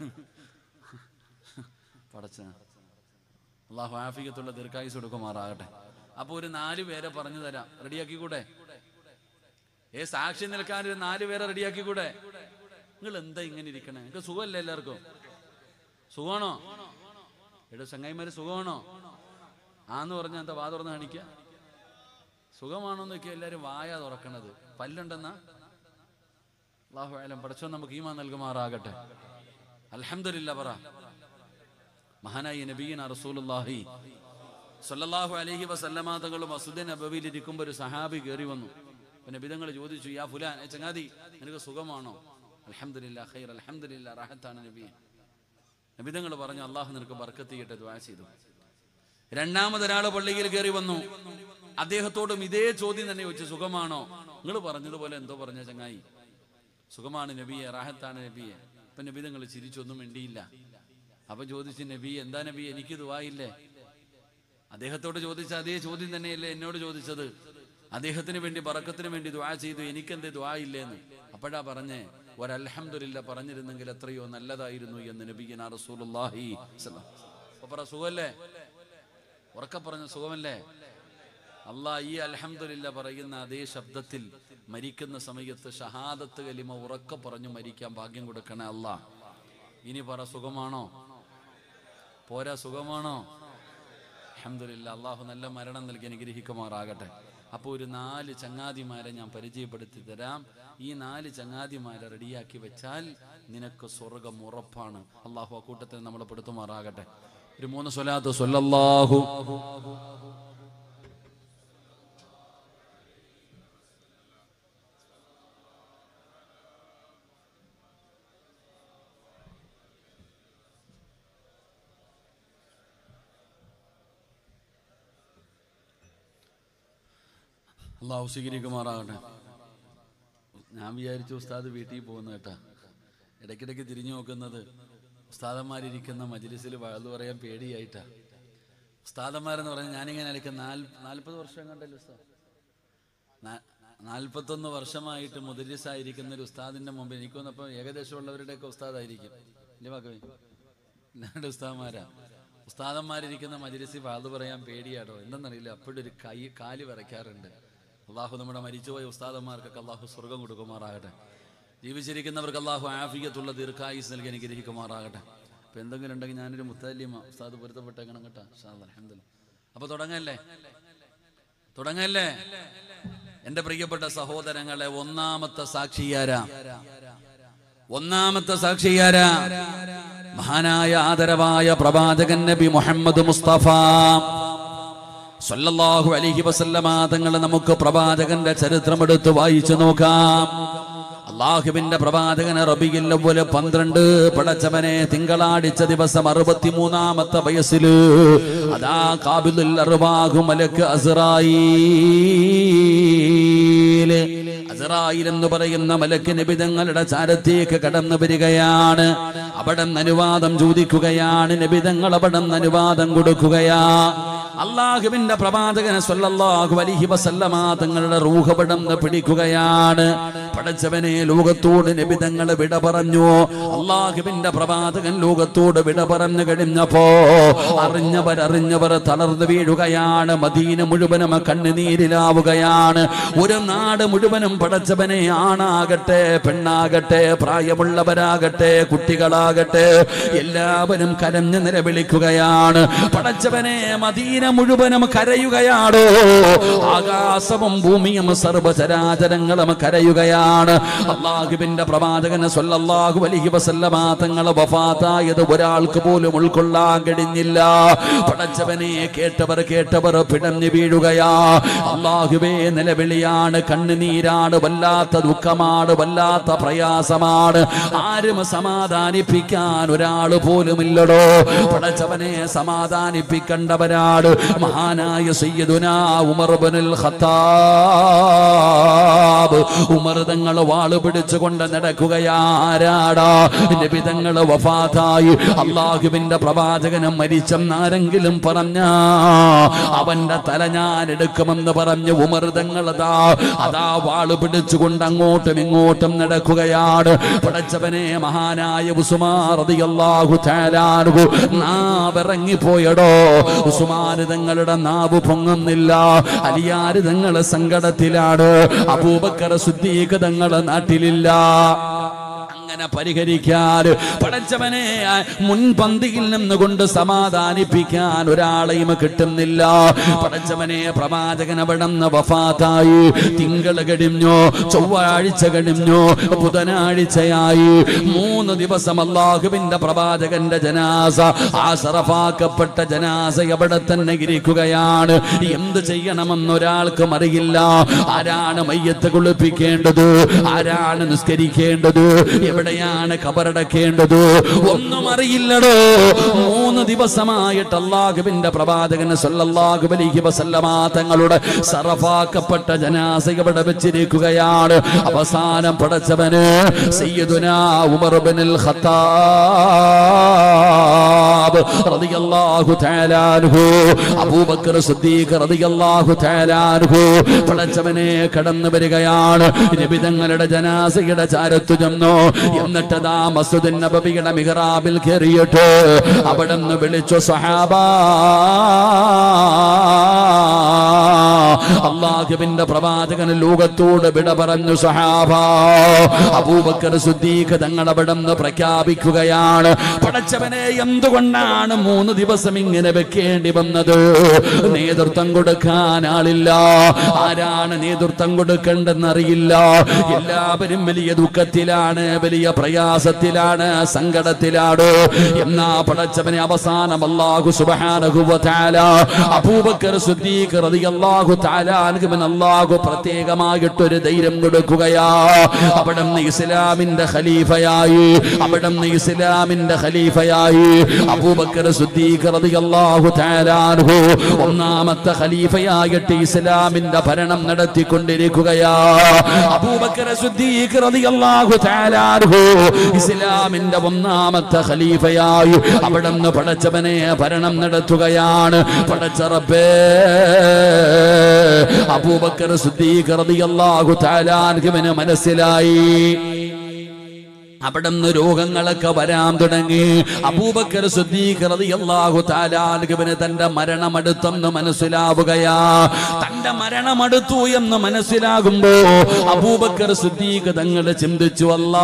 പടച്ച അള്ളാഹു ആഫിയത്തുള്ള ദീർഘായുസ് കൊടുക്കുമാറാകട്ടെ. അപ്പൊ ഒരു 4 പേരെ പറഞ്ഞു തരാം, റെഡിയാക്കി കൂടെ? സാക്ഷി നിൽക്കാൻ ഒരു 4 പേരെ റെഡിയാക്കി കൂടെ? നിങ്ങൾ എന്താ ഇങ്ങനെ ഇരിക്കണേ? നിങ്ങൾക്ക് സുഖമല്ലേ? എല്ലാവർക്കും സുഖമാണോ? എടോ ചങ്ങായിമാര് സുഖമാണോ? ആന്ന് പറഞ്ഞാൽ എന്താ വാ തുറന്ന് കാണിക്കുക? സുഖമാണോന്ന് നോക്കിയാൽ എല്ലാവരും വായാ തുറക്കണത്. പല്ലുണ്ടെന്നാ? അല്ലാഹു അഅലം. പടച്ചോൻ നമുക്ക് ഈമാൻ നൽകുമാറാകട്ടെ. അൽഹംദുലില്ലാ പറ. മഹാനായ നബിയന റസൂലുള്ളാഹി സ്വല്ലല്ലാഹു അലൈഹി വസല്ലമ തങ്ങൾ മസ്ജിദ് നബവിയിൽ ഇരിക്കുമ്പോൾ ഒരു സഹാബി കയറി വന്നു. നബി തങ്ങൾ ചോദിച്ചു, യാ ഫുലാൻ, ചങ്ങാതി നിനക്ക് സുഖമാണോ? അൽഹംദുലില്ലാ ഖൈർ, അൽഹംദുലില്ലാ റാഹത്താണ് നബി. നബി തങ്ങൾ പറഞ്ഞു, അള്ളാഹു നിനക്ക് ബർക്കത്ത് ചെയ്യട്ടെ, ദുആ ചെയ്തു. രണ്ടാമതൊരാള് പള്ളിയിൽ കയറി വന്നു. അദ്ദേഹത്തോടും ഇതേ ചോദ്യം തന്നെ ചോദിച്ചു, സുഖമാണോ? നിങ്ങൾ പറഞ്ഞതുപോലെ എന്തോ പറഞ്ഞ ചങ്ങായി, സുഖമാണ് നബിയെ, റാഹത്താണ് നബിയെ. അപ്പൊ നബി തങ്ങൾ ചിരിച്ചൊന്നും മിണ്ടിയില്ല. അപ്പൊ ചോദിച്ചു, നബി എന്താ നബി, എനിക്ക് ദുആ ഇല്ലേ? അദ്ദേഹത്തോട് ചോദിച്ച അതേ ചോദ്യം തന്നെയല്ലേ എന്നോട് ചോദിച്ചത്? അദ്ദേഹത്തിന് വേണ്ടി ബറക്കത്തിന് വേണ്ടി ദുആ ചെയ്തു, എനിക്കെന്തേ ദുആ ഇല്ലേന്ന്? അപ്പോഴാ പറഞ്ഞേ, ഒരൽഹംദുലില്ലാ പറഞ്ഞിരുന്നെങ്കിൽ എത്രയോ നല്ലതായിരുന്നു എന്ന് നബിയനാ റസൂലുള്ളാഹി സ്വല്ലല്ലാഹു അലൈഹി വസല്ലം. അപ്പൊ പറ, സുഖമല്ലേ? ഉറക്കെ പറഞ്ഞ സുഖമല്ലേ? അല്ലാഹ് ഈ അൽഹംദുലില്ലാ പറയുന്ന അതേ ശബ്ദത്തിൽ മരിക്കുന്ന സമയത്ത് ഷഹാദത്ത് കലിമ ഉറക്കെ പറഞ്ഞു മരിക്കാൻ ഭാഗ്യം കൊടുക്കണേ അല്ലാഹ്. ഇനി പറ, സുഖമാണോ? പോരാ, സുഖമാണോ? അൽഹംദുലില്ലാ. അല്ലാഹു നല്ല മരണം നൽകി അനുഗ്രഹിക്കുമാറാകട്ടെ. അപ്പോൾ ഒരു 4 ചങ്ങാതിമാരെ ഞാൻ പരിചയപ്പെടുത്തി തരാം. ഈ 4 ചങ്ങാതിമാരെ റെഡിയാക്കി വെച്ചാൽ നിനക്ക് സ്വർഗം ഉറപ്പാണ്. അല്ലാഹു ആ കൂട്ടത്തിൽ നമ്മളെ പെടുത്തുമാറാകട്ടെ. ഒരു 3 സ്വലാത്ത് സ്വല്ലല്ലാഹു അള്ളാഹു സ്വീകരിക്കുമാറാകട്ടെ. ഞാൻ വിചാരിച്ചു ഉസ്താദ് വീട്ടിൽ പോകുന്ന കേട്ടാ. ഇടയ്ക്കിടയ്ക്ക് തിരിഞ്ഞു നോക്കുന്നത് ഉസ്താദന്മാരിരിക്കുന്ന മജ്ലിസിൽ വഅദ് പറയാൻ പേടിയായിട്ടാ. ഉസ്താദന്മാരെന്ന് പറഞ്ഞാൽ ഞാനിങ്ങനെ അലക്കും 40 വർഷം കണ്ടല്ലോ ഉസ്താദ്. 41 വർഷമായിട്ട് മുദരിസായിരിക്കുന്ന ഒരു ഉസ്താദിന്റെ മുമ്പിൽ എനിക്ക് വന്നപ്പോൾ ഏകദേശം ഉള്ളവരുടെയൊക്കെ ഉസ്താദായിരിക്കും. ഇല്ലേ വാക്കവേ? എല്ലാവരുടെ ഉസ്താദന്മാരാ. ഉസ്താദന്മാരിരിക്കുന്ന മജ്ലിസിൽ വഅദ് പറയാൻ പേടിയാടോ, എന്തെന്നറിയില്ല. അപ്പോഴൊരു കാല് വിറയ്ക്കാറുണ്ട്. അള്ളാഹു നമ്മുടെ മരിച്ചുപോയ ഉസ്താദന്മാർക്കൊക്കെ അള്ളാഹു സ്വർഗം കൊടുക്കുമാറാകട്ടെ. ജീവിച്ചിരിക്കുന്നവർക്ക് അള്ളാഹു ആഫിയത്തുള്ള ദീർഘായുസ് നൽകി അനുഗ്രഹിക്കുമാറാകട്ടെ. അപ്പൊ എന്തെങ്കിലും ഉണ്ടെങ്കിൽ ഞാനൊരു മുത്തല്ലിമ ഉസ്താദ് പൊരുത്തപ്പെട്ടേക്കണം കേട്ടോ. അൽഹംദുലില്ലാ. അപ്പൊ തുടങ്ങല്ലേ? എന്റെ പ്രിയപ്പെട്ട സഹോദരങ്ങളെ, ഒന്നാമത്തെ സാക്ഷിയാരാ? മഹാനായ ആദരവായ പ്രവാചകൻ നബി മുഹമ്മദ് മുസ്തഫ സല്ലല്ലാഹു അലൈഹി വസല്ലമ തങ്ങൾ നമുക്ക് പ്രവാചകന്റെ ചരിത്രം എടുത്ത് വായിച്ചു നോക്കാം. അല്ലാഹുവിന്റെ പ്രവാചകന് റബീഉൽ അവ്വൽ 12 പടച്ചവനെ തിങ്കളാഴ്ച ദിവസം 63ാമത്തെ വയസ്സില് അതാ ഖാബിലുൽ അർവാഹ് മലക്ക് അസ്റായീൽ എന്ന് പറയുന്ന മലക്ക് നബി തങ്ങളുടെ ചാരത്തേക്ക് കടന്നു വരികയാണ്. അവിടെ അനുവാദം ചോദിക്കുകയാണ്. നബി തങ്ങൾ അവിടെ അനുവാദം കൊടുക്കുകയാ. അല്ലാഹുവിന്റെ പ്രവാചകൻ സ്വല്ലല്ലാഹു അലൈഹി വസല്ലമ തങ്ങളുടെ റൂഹ് പടന്ന് പിടിക്കുകയാണ്. പടച്ചവനെ ലോകത്തോട് നബി തങ്ങൾ വിട പറഞ്ഞു. അല്ലാഹുവിന്റെ പ്രവാചകൻ ലോകത്തോട് വിട പറഞ്ഞു കഴിഞ്ഞപ്പോ അറിഞ്ഞവർ തളർന്നു വീഴുകയാണ്. മദീന മുഴുവനും കണ്ണുനീരിലാവുകയാണ്. ഒരു നാട് മുഴുവനും പടച്ചവനെ ആണാകട്ടെ പെണ്ണാകട്ടെ പ്രായമുള്ളവരാകട്ടെ കുട്ടികളാകട്ടെ എല്ലാവരും കരഞ്ഞു നിലവിളിക്കുകയാണ്. പടച്ചവനെ മദീന മുഴുവനും കരയുകയാണോ. ആകാശവും ഭൂമിയും സർവചരാചരങ്ങളും കരയുകയാണ്. അല്ലാഹുവിന്റെ പ്രവാചകൻ സ്വല്ലല്ലാഹു അലൈഹി വസല്ലമ തങ്ങളെ വഫാത്തായത് ഒരാൾക്ക് പോലും ഉൾക്കൊള്ളാൻ കഴിഞ്ഞില്ല. പടച്ചവനെ കേട്ടവർ പിടഞ്ഞു വീഴുകയാ. അല്ലാഹുവേ നിലവിളിയാണ്, കണ്ണുനീരാണ്, വല്ലാത്ത ദുഃഖമാണ്, വല്ലാത്ത പ്രയാസമാണ്. ആരും സമാധാനിപ്പിക്കാൻ ഒരാൾ പോലുമില്ലടോ. പടച്ചവനെ സമാധാനിപ്പിക്കേണ്ടവരാണ് മഹാനായ സയ്യിദുനാ ഉമർ ഇബ്നുൽ ഖത്താബ്. ഉമർ തങ്ങൾ വാള് പിടിച്ചുകൊണ്ട് നടക്കുകയാരാടാ. നബി തങ്ങൾ വഫാത്തായി അല്ലാഹുവിന്റെ പ്രവാചകനും മരിച്ചെന്നാരെങ്കിലും പറഞ്ഞ അവന്റെ തല ഞാൻ എടുക്കുമെന്ന് പറഞ്ഞ് ഉമർ തങ്ങൾ അതാ വാള് പിടിച്ചുകൊണ്ട് അങ്ങോട്ടും ഇങ്ങോട്ടും നടക്കുകയാണ്. പടച്ചവനെ മഹാനായ ഉസ്മാൻ റളിയല്ലാഹു തആല അൻഹു നാവിറങ്ങിപ്പോയടോ. ഉസ്മാൻ തങ്ങളുടെ നാവ് പൊങ്ങുന്നില്ല. അലിയാർ തങ്ങൾ സങ്കടത്തിലാണ്. അബൂബക്കർ സിദ്ദീഖ് തങ്ങൾ നാട്ടിലില്ല. അങ്ങനെ പരിഹരിക്കാൻ പടച്ചവനെ മുൻപന്തിയിൽ നിന്നുകൊണ്ട് സമാധാനിപ്പിക്കാൻ ഒരാളെയും കിട്ടുന്നില്ല. പടച്ചവനെ പ്രവാചകൻ അവിടുന്ന് വഫാത്തായി. തിങ്കൾ കഴിഞ്ഞു, ചൊവ്വാഴ്ച കഴിഞ്ഞു, ബുധനാഴ്ചയായി. 3 ദിവസം അല്ലാഹുവിന്റെ പ്രവാചകന്റെ ജനാസ ആശറഫാക്കപ്പെട്ട ജനാസ അവിടെ തന്നെ ഇരിക്കുകയാണ്. എന്ത് ചെയ്യണമെന്നൊരാൾക്കും അറിയില്ല. ആരാണ് മയ്യത്ത് കുളിപ്പിക്കേണ്ടത്, ആരാണ് നിസ്കരിക്കേണ്ടത്, എവിടെയാണ് ഖബറടക്കേണ്ടത് ഒന്നും അറിയില്ലടോ. 3 ദിവസമായിട്ട് അല്ലാഹുവിന്റെ പ്രവാചകൻ സ്വല്ലല്ലാഹു അലൈഹി വസല്ലമ തങ്ങളുടെ സറഫാക്കപ്പെട്ട ജനാസ ഇവിടെ വെച്ചിരിക്കുകയാണ്. അവസാനം പടച്ചവന് സയ്യിദുനാ ഉമർ ഇബ്നുൽ ഖത്താബ് റളിയല്ലാഹു തആല അൻഹു, അബൂബക്കർ സിദ്ദീഖ് റളിയല്ലാഹു തആല അൻഹു പടച്ചവനെ കടന്നു വരികയാണ്. നബി തങ്ങളുടെ ജനാസയുടെ ചാരത്തു ചെന്നു. എന്നിട്ടതാ മസ്ജിദുൻ നബവിയുടെ മിഹ്റാബിൽ കയറിയിട്ട് അവിടെ നിന്ന് വിളിച്ചു, സ്വഹാബാ, അല്ലാഹുവിന്റെ പ്രവാചകൻ ലോകത്തോട് വിട പറഞ്ഞു. സ്വഹാബാ, അബൂബക്കർ സിദ്ദീഖ് തങ്ങൾ അവിടെ നിന്ന് പ്രഖ്യാപിക്കുകയാണ്, പടച്ചവനെ എന്തുകൊണ്ടാണ് 3 ദിവസം ഇങ്ങനെ വെക്കേണ്ടി വന്നത്? നേതൃത്വം കൊടുക്കാൻ ആളില്ല. ആരാണ് നേതൃത്വം കൊടുക്കേണ്ടെന്നറിയില്ല. എല്ലാവരും വലിയ ദുഃഖത്തിലാണ്, വലിയ പ്രയാസത്തിലാണ്, സങ്കടത്തിലാണ്. എന്നാ പടച്ചവനെ അവസാനം അല്ലാഹു സുബ്ഹാനഹു വ തആല അബൂബക്കർ സിദ്ദീഖ് റളിയല്ലാഹു തആല അൻഹുവിന് അല്ലാഹു പ്രത്യേകമായിട്ടൊരു ധൈര്യം കൊടുക്കുകയാ. അവിടുന്ന് ഇസ്ലാമിന്റെ ഖലീഫയായി അബൂബക്കർ സിദ്ദീഖ് റളിയല്ലാഹു തആല അൻഹു ഒന്നാമത്തെ ഖലീഫയായിട്ട് ഇസ്ലാമിന്റെ ഭരണം നടത്തിക്കൊണ്ടിരിക്കുകയാ. അബൂബക്കർ സിദ്ദീഖ് റളിയല്ലാഹു തആല അൻഹു ഇസ്ലാമിന്റെ ഒന്നാമത്തെ ഖലീഫയായി അവിടുന്ന് പടച്ചവനെ ഭരണം നടത്തുകയാണ്. പടച്ച റബ്ബേ, അബൂബക്കർ സിദ്ദീഖ് റളിയല്ലാഹു തആല അൻഹുവിന് മനസ്സിലായി അവിടുന്ന് രോഗങ്ങളൊക്കെ വരാൻ തുടങ്ങി. അബൂബക്കർ സിദ്ദീഖ് റളിയല്ലാഹു തആല അൻഹുവിന് തന്റെ മരണമടുത്തെന്ന് മനസ്സിലാവുകയാ. തന്റെ മരണമടുത്തു എന്ന് മനസ്സിലാകുമ്പോ അബൂബക്കർ സിദ്ദീഖ് തങ്ങൾ ചിന്തിച്ചു,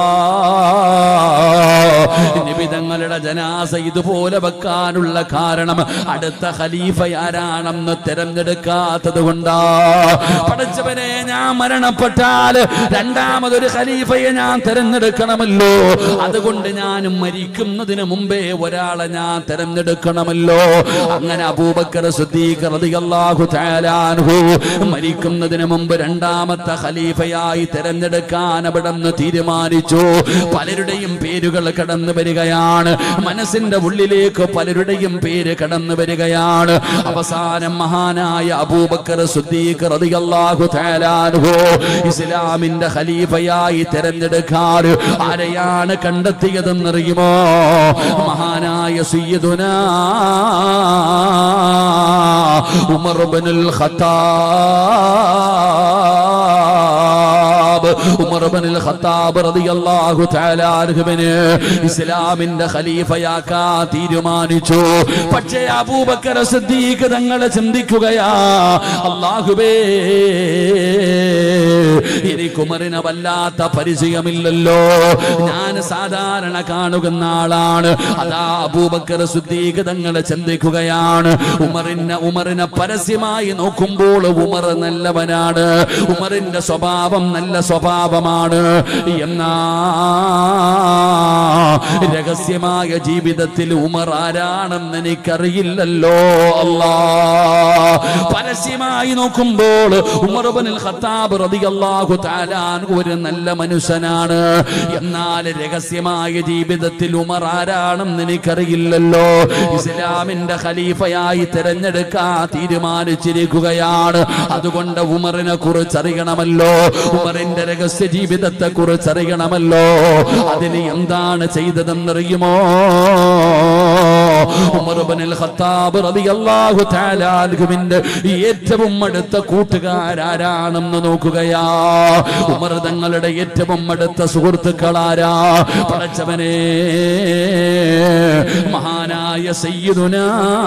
നബി തങ്ങളുടെ ജനാസ ഇതുപോലെ വെക്കാനുള്ള കാരണം അടുത്ത ഖലീഫ ആരാണെന്ന് തിരഞ്ഞെടുക്കാത്തത് കൊണ്ടാ. പടച്ചവനെ, ഞാൻ മരണപ്പെട്ടാൽ രണ്ടാമതൊരു ഖലീഫയെ ഞാൻ തിരഞ്ഞെടുക്കണമല്ലോ. അതുകൊണ്ട് ഞാനും മരിക്കുന്നതിന് മുമ്പേ ഒരാളെ ഞാൻ തിരഞ്ഞെടുക്കണമല്ലോ. അങ്ങനെ അബൂബക്കർ സിദ്ദീഖ് റളിയല്ലാഹു തആല അൻഹു മരിക്കുന്നതിന് മുമ്പ് രണ്ടാമത്തെ ഖലീഫയായി തെരഞ്ഞെടുക്കാൻ അവിടുന്ന് തീരുമാനിച്ചു. പലരുടെയും പേരുകൾ കടന്നു വരികയാണ്, മനസ്സിന്റെ ഉള്ളിലേക്ക് പലരുടെയും പേര് കടന്നു വരികയാണ്. അവസാനം മഹാനായ അബൂബക്കർ സിദ്ദീഖ് റളിയല്ലാഹു തആല അൻഹു ഇസ്ലാമിന്റെ ഖലീഫയായി തെരഞ്ഞെടുക്കാൻ ആരെയാണ് കണ്ടെത്തിയതെന്നറിയുമോ? മഹാനായ സയ്യിദുനാ Umar ibnul Khattab. Umar ibnul Khattab റളിയല്ലാഹു തആല അൻഹുവിനെ ഇസ്ലാമിന്റെ ഖലീഫയാക്കാൻ തീരുമാനിച്ചു. പക്ഷേ അബൂബക്കർ സിദ്ദീഖ് തങ്ങളെ ചിന്തിക്കുകയാ, അല്ലാഹുവേ എനിക്ക് ഉമറിനെ വല്ലാത്ത പരിചയമില്ലല്ലോ, ഞാൻ സാധാരണ കാണുന്ന ആളാണ്. അതാ അബൂബക്കർ സിദ്ദീഖ് തങ്ങളെ ചിന്തിക്കുകയാണ്, ഉമറിനെ പരസ്യമായി നോക്കുമ്പോൾ ഉമർ നല്ലവനാണ്, ഉമറിന്റെ സ്വഭാവം നല്ല സ്വഭാവമാണ്. എന്നാ രഹസ്യമായ ജീവിതത്തിൽ ഉമർ ആരാണെന്ന് എനിക്കറിയില്ലല്ലോ അല്ലാ. പരസ്യമായി നോക്കുമ്പോൾ ഉമർ ഇബ്നുൽ ഖത്താബ് റളിയല്ലാഹു തആല അൻഹു ഒരു നല്ല മനുഷ്യനാണ്. എന്നാൽ രഹസ്യമായ ജീവിതത്തിൽ ഉമർ ആരാണെന്ന് എനിക്കറിയില്ലല്ലോ. ഇസ്ലാമിന്റെ ഖലീഫയായി തിരഞ്ഞെടുക്കാൻ തീരുമാനിച്ചിരിക്കുകയാണ്. അതുകൊണ്ട് ഉമറിനെ കുറിച്ച് അറിയണമല്ലോ, ഉമറിന്റെ രഹസ്യ ജീവിതത്തെ കുറിച്ച് അറിയണമല്ലോ. അതിന് എന്താണ് ചെയ്തതെന്നറിയുമോ? ഉമർ ഇബ്നുൽ ഖത്താബ് റളിയല്ലാഹു തആല അൻഹുവിന്റെ ഏറ്റവും അടുത്ത കൂട്ടുകാരാരാണെന്ന് നോക്കുകയാ. ഉമർ തങ്ങളുടെ ഏറ്റവും അടുത്ത സുഹൃത്തുക്കളാരാ? പടച്ചവനെ, മഹാനായ സയ്യിദുനാ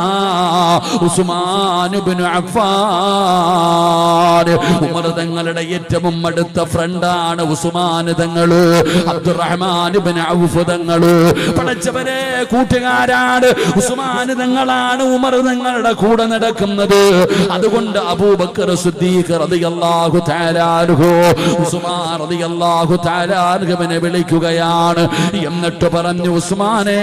ഉസ്മാൻ ഇബ്നു അഫ്ഫാൻ. ഉമർ തങ്ങളുടെ ഏറ്റവും അടുത്ത ഫ്രണ്ടാണ് ഉസ്മാൻ തങ്ങള്, അബ്ദുറഹ്മാൻ ഇബ്നു ഔഫ് തങ്ങള്. പടച്ചവനെ, കൂട്ടുകാരാണ് ഉസ്മാൻ തങ്ങളാണ് ഉമർ തങ്ങളുടെ കൂടെ നടക്കുന്നത്. അതുകൊണ്ട് അബൂബക്കർ സിദ്ദീഖ് റളിയല്ലാഹു തആല അൻഹു ഉസ്മാൻ റളിയല്ലാഹു തആല അൻഹുവിനെ വിളിക്കുകയാണ്. എന്നിട്ട് പറഞ്ഞു, ഉസ്മാനേ,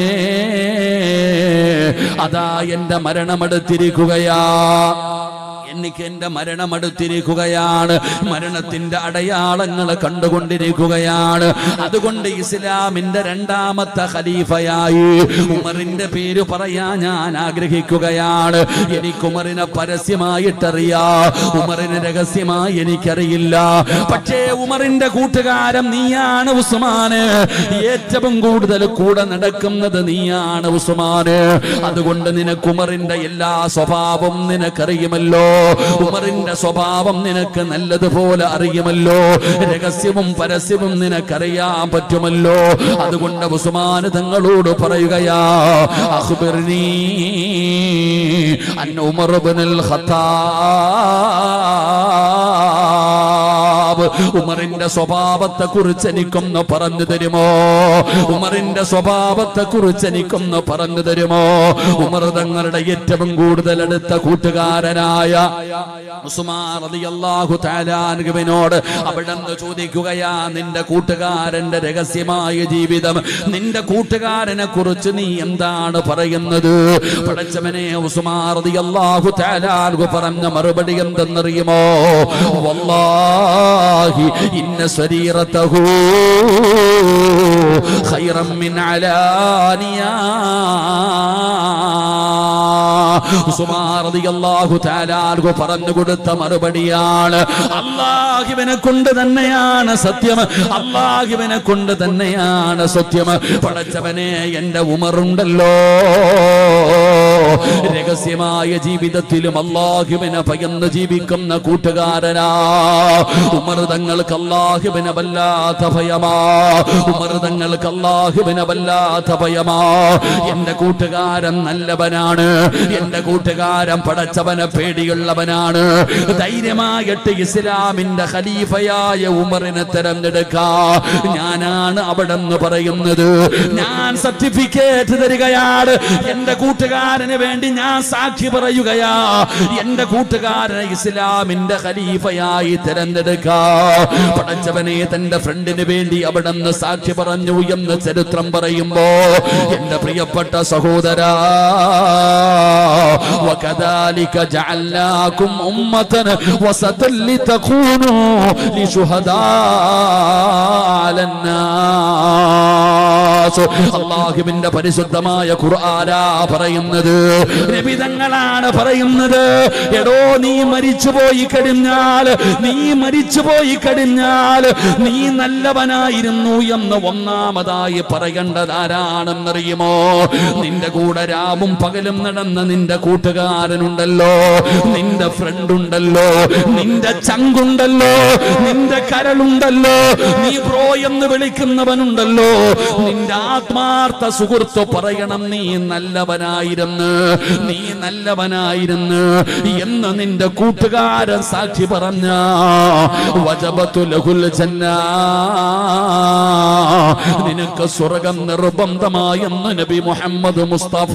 അതാ എന്റെ മരണമെടുത്തിരിക്കുകയാ, എനിക്ക് എന്റെ മരണമെടുത്തിരിക്കുകയാണ്, മരണത്തിന്റെ അടയാളങ്ങൾ കണ്ടുകൊണ്ടിരിക്കുകയാണ്. അതുകൊണ്ട് ഇസ്ലാമിന്റെ രണ്ടാമത്തെ ഖലീഫയായി ഉമറിന്റെ പേര് പറയാൻ ഞാൻ ആഗ്രഹിക്കുകയാണ്. എനിക്ക് ഉമറിനെ പരസ്യമായിട്ടറിയാ, ഉമറിനെ രഹസ്യമായി എനിക്കറിയില്ല. പക്ഷേ ഉമറിന്റെ കൂട്ടുകാരൻ നീയാണ് ഉസ്മാന്, ഏറ്റവും കൂടുതൽ കൂടെ നടക്കുന്നത് നീയാണ് ഉസ്മാന്. അതുകൊണ്ട് നിനക്ക് ഉമറിന്റെ എല്ലാ സ്വഭാവം നിനക്കറിയുമല്ലോ, ഉമറിന്റെ സ്വഭാവം നിനക്ക് നല്ലതുപോലെ അറിയുമല്ലോ, രഹസ്യവും പരസ്യവും നിനക്കറിയാൻ പറ്റുമല്ലോ. അതുകൊണ്ട് ഉസ്മാൻ തങ്ങളോട് പറയുകയാ, അഖ്ബിർനീ അൻ ഉമർ ഇബ്നുൽ ഖത്താബ്, ഉമറിന്റെ സ്വഭാവത്തെ കുറിച്ച് എനിക്കൊന്ന് പറഞ്ഞു തരുമോ? ഉമറിന്റെ സ്വഭാവത്തെ കുറിച്ച് എനിക്കൊന്ന് പറഞ്ഞു തരുമോ? ഉമർ തങ്ങളുടെ ഏറ്റവും കൂടുതൽ അടുത്ത കൂട്ടുകാരനായ ഉസ്മാൻ റളിയല്ലാഹു തആല അൻഹുവിനോട് അവിടുന്ന് ചോദിക്കുകയാ, നിന്റെ കൂട്ടുകാരന്റെ രഹസ്യമായ ജീവിതം, നിന്റെ കൂട്ടുകാരനെ കുറിച്ച് നീ എന്താണ് പറയുന്നത്? പടച്ചവനെ, ഉസ്മാൻ റളിയല്ലാഹു തആല അൻഹു പറഞ്ഞ മറുപടി എന്തെന്നറിയുമോ? വല്ലാഹി ഇന്ന സരീറതഹു ഖൈറൻ മിൻ അലാനിയാ. ഉസ്മാൻ റളിയല്ലാഹു തആല അൻഹു പറഞ്ഞു കൊടുത്ത മറുപടിയാണ്, അല്ലാഹുവിനെ കൊണ്ട് തന്നെയാണ് സത്യം, അല്ലാഹുവിനെ കൊണ്ട് തന്നെയാണ് സത്യം. പടച്ചവനെ, എന്റെ ഉമറുണ്ടല്ലോ, രഹസ്യമായ ജീവിതത്തിലും അല്ലാഹുവിനെ ഭയന്ന് ജീവിക്കുന്ന കൂട്ടുകാരനാ. ഉമർ തങ്ങൾക്ക് അല്ലാഹുവിനെ വല്ലാത്ത ഭയമാ, ഉമർ തങ്ങൾക്ക് അല്ലാഹുവിനെ വല്ലാത്ത ഭയമാ. എന്റെ കൂട്ടുകാരൻ നല്ലവനാണ്, എന്റെ കൂട്ടുകാരൻ പടച്ചവനെ പേടിയുള്ളവനാണ്. ധൈര്യമായിട്ട് ഇസ്ലാമിന്റെ ഖലീഫയായ ഉമറിനെ തെരഞ്ഞെടുക്കാ. ഞാനാണ് അവിടെ നിന്ന് പറയുന്നത്, ഞാൻ സർട്ടിഫിക്കറ്റ് തരികയാണ്. എന്റെ കൂട്ടുകാരന് വേണ്ടി ഞാൻ സാക്ഷി പറയുകയാ. എന്റെ കൂട്ടുകാരനെ ഇസ്ലാമിന്റെ ഖലീഫയായി തെരഞ്ഞെടുക്കാ. പടച്ചവനെ, തന്റെ ഫ്രണ്ടിന് വേണ്ടി അവിടെ നിന്ന് സാക്ഷി പറഞ്ഞു എന്ന് ചരിത്രം പറയുമ്പോ, എന്റെ പ്രിയപ്പെട്ട സഹോദരാ, وكذلك جعلناكم أمة وسطا لتكونوا لشهداء على الناس. അല്ലാഹുവിന്റെ പരിശുദ്ധമായ ഖുർആനാ പറയുന്നത്, നബി തങ്ങളാണ് പറയുന്നത്. എടോ നീ മരിച്ചുപോയി കഴിഞ്ഞാൽ നീ നല്ലവനായിരുന്നു എന്ന് ഒന്നാമതായി പറയേണ്ടത് ആരാണെന്നറിയുമോ? നിന്റെ കൂടെ രാവും പകലും നടന്ന നിന്റെ കൂട്ടുകാരനുണ്ടല്ലോ, നിന്റെ ഫ്രണ്ട് ഉണ്ടല്ലോ, നിന്റെ ചങ്കുണ്ടല്ലോ, നിന്റെ കരളുണ്ടല്ലോ, നീ ബ്രോ എന്ന് വിളിക്കുന്നവനുണ്ടല്ലോ, നിന്റെ ആത്മാർത്ഥ സുഹൃത്ത് പറയണം നീ നല്ലവനായിരുന്നു എന്ന് നിന്റെ കൂട്ടുകാരൻ സാക്ഷി പറഞ്ഞ വജബത്തു ലഹുൽ ജന്ന, നിനക്ക് സ്വർഗം നിർബന്ധമായെന്ന് നബി മുഹമ്മദ് മുസ്തഫ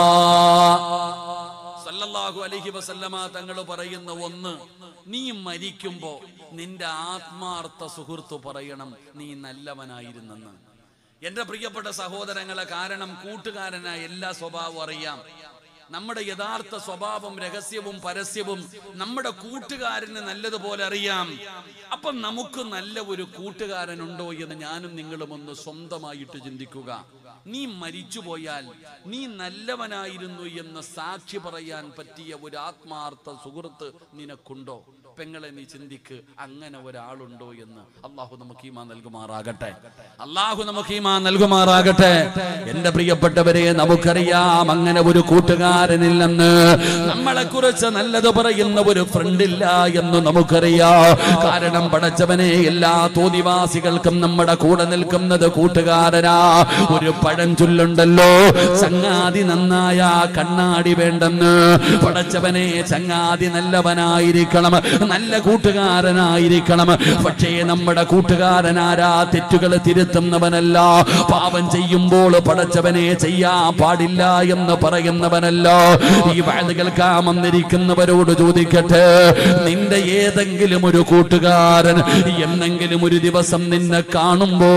സല്ലല്ലാഹു അലൈഹി വസല്ലമ തങ്ങൾ പറയുന്ന ഒന്ന്, നീ മരിക്കുമ്പോ നിന്റെ ആത്മാർത്ഥ സുഹൃത്ത് പറയണം നീ നല്ലവനായിരുന്നെന്ന്. എന്റെ പ്രിയപ്പെട്ട സഹോദരങ്ങളെ, കാരണം കൂട്ടുകാരനായ എല്ലാ സ്വഭാവവും അറിയാം. നമ്മുടെ യഥാർത്ഥ സ്വഭാവം, രഹസ്യവും പരസ്യവും നമ്മുടെ കൂട്ടുകാരന് നല്ലതുപോലെ അറിയാം. അപ്പൊ നമുക്ക് നല്ല ഒരു കൂട്ടുകാരനുണ്ടോ എന്ന് ഞാനും നിങ്ങളും ഒന്ന് സ്വന്തമായിട്ട് ചിന്തിക്കുക. നീ മരിച്ചുപോയാൽ നീ നല്ലവനായിരുന്നു എന്ന് സാക്ഷി പറയാൻ പറ്റിയ ഒരു ആത്മാർത്ഥ സുഹൃത്ത് നിനക്കുണ്ടോ? പെങ്ങളെ, നീ ചിന്തിക്ക്, അങ്ങനെ ഒരാളുണ്ടോ എന്ന്. അള്ളാഹു നമുക്ക് ഈമാൻ നൽകുമാറാകട്ടെ. എന്റെ പ്രിയപ്പെട്ടവരെ, നമുക്കറിയാം അങ്ങനെ ഒരു കൂട്ടുകാരനില്ലെന്ന്. നമ്മളെ കുറിച്ച് നല്ലത് പറയുന്ന ഒരു ഫ്രണ്ടില്ല എന്ന് നമുക്കറിയാം. കാരണം പടച്ചവനെ, എല്ലാ തോന്നിവാസികൾക്കും നമ്മുടെ കൂടെ നിൽക്കുന്നത് കൂട്ടുകാരനാ. ഒരു പഴഞ്ചൊല്ലുണ്ടല്ലോ, ചങ്ങാതി നന്നായ കണ്ണാടി വേണ്ടെന്ന്. പടച്ചവനെ, ചങ്ങാതി നല്ലവനായിരിക്കണം, നല്ല കൂട്ടുകാരനായിരിക്കണം. പക്ഷേ നമ്മുടെ കൂട്ടുകാരനാരാ? തെറ്റുകൾ തിരുത്തുന്നവനല്ല, പാപം ചെയ്യുമ്പോൾ പടച്ചവനെ ചെയ്യാൻ പാടില്ല എന്ന് പറയുന്നവനല്ല. ഈ വഅദ് കേൾക്കാൻ വന്നിരിക്കുന്നവരോട് ചോദിക്കട്ടെ, നിന്റെ ഏതെങ്കിലും ഒരു കൂട്ടുകാരൻ എന്നെങ്കിലും ഒരു ദിവസം നിന്നെ കാണുമ്പോ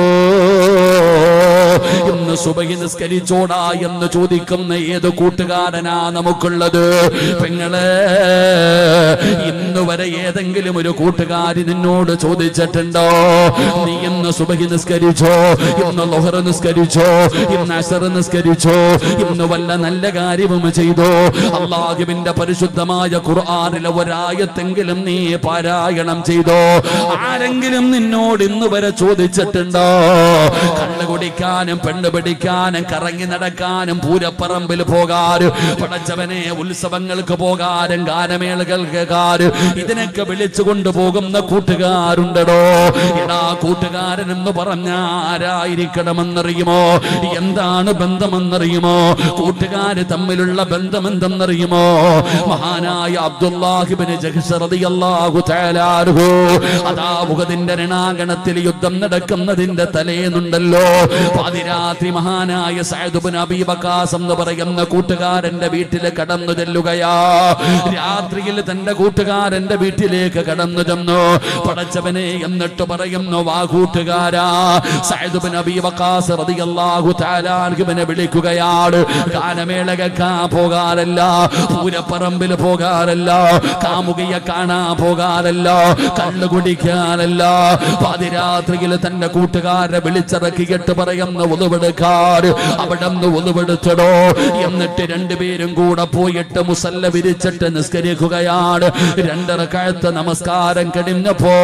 ഇന്ന് സുബഹി നിസ്കരിച്ചോടാ എന്ന് ചോദിക്കുന്ന ഏത് കൂട്ടുകാരനാ നമുക്കുള്ളത്? പെങ്ങളെ, ഇന്ന് വരെ ഏതെങ്കിലും ഒരു കൂട്ടുകാരി നിന്നോട് ചോദിച്ചിട്ടുണ്ടോ, നീ ഇന്ന് സുബഹി നിസ്കരിച്ചോ, ഇന്ന് ളുഹർ നിസ്കരിച്ചോ, ഇന്ന് അസ്ർ നിസ്കരിച്ചോ, ഇന്ന് വല്ല നല്ല കാര്യവും ചെയ്തോ? അല്ലാഹുവിന്റെ പരിശുദ്ധമായ ഖുർആനിലെ ഒരായത്തെങ്കിലും നീ പാരായണം ചെയ്തോ? ആരെങ്കിലും നിന്നോട് ഇന്ന് വരെ ചോദിച്ചിട്ടുണ്ടോ? കണ്ണു കുടിക്കാനും പെണ്ണ് പിടിക്കാനും കറങ്ങി നടക്കാനും പൂരപ്പറമ്പിൽ പോകാനും പടച്ചവനെ ഉത്സവങ്ങൾക്ക് പോകാനും ഗാനമേളകൾക്ക് ഇതിനൊക്കെ വിളിച്ചു കൊണ്ടുപോകുന്ന കൂട്ടുകാരുണ്ടോ? എടാ, കൂട്ടുകാരൻ എന്ന് പറഞ്ഞ ആരായിരിക്കണമെന്നറിയുമോ? എന്താണ് ബന്ധമെന്നറിയുമോ? കൂട്ടുകാര് തമ്മിലുള്ള ബന്ധം എന്തെന്നറിയുമോ? മഹാനായ അബ്ദുല്ലാഹ് ഇബ്നു ജഹ്ശ് റളിയല്ലാഹു തആല അൻഹു, അതാ ഉഹദിന്റെ രണാങ്കണത്തിൽ യുദ്ധം നടക്കുന്നതിന്റെ തലേന്നുണ്ടല്ലോ, പാതിരാത്രി മഹാനായ സഅദ് ഇബ്നു അബീ വഖാസ് എന്ന് പറയുന്ന കൂട്ടുകാരന്റെ വീട്ടിൽ കടന്നു ചെല്ലുകയാ. രാത്രിയിൽ തന്റെ കൂട്ടുകാരന്റെ വീട്ടിലേക്ക് കടന്നു ചെന്നു. പടച്ചവനെ, എന്നിട്ട് പറയുന്നു, വാ കൂട്ടുകാരാ. സഅദ് ഇബ്നു അബീ വഖാസ് റളിയല്ലാഹു തആല അൻഹുവിനെ വിളിക്കുകയാണ്. ഗാനമേള കേൾക്കാൻ പോകാറല്ല, പൂരപ്പറമ്പിൽ പോകാറല്ല, കാമുകിയെ കാണാൻ പോകാറല്ല, കള്ളു കുടിക്കാനല്ല. പാതിരാത്രിയിൽ തന്റെ കൂട്ടുകാരെ വിളിച്ചിറക്കിയിട്ട് പറയുന്ന ഉളുവെടുക്കാർ അവിടെ നിന്ന് ഉളുവെടുത്തടോ. എന്നിട്ട് രണ്ടുപേരും കൂടെ പോയിട്ട് മുസല്ല വിരിച്ചിട്ട് നിസ്കരിക്കുകയാണ്. 2 റക്അത്ത് നമസ്കാരം കഴിഞ്ഞപ്പോ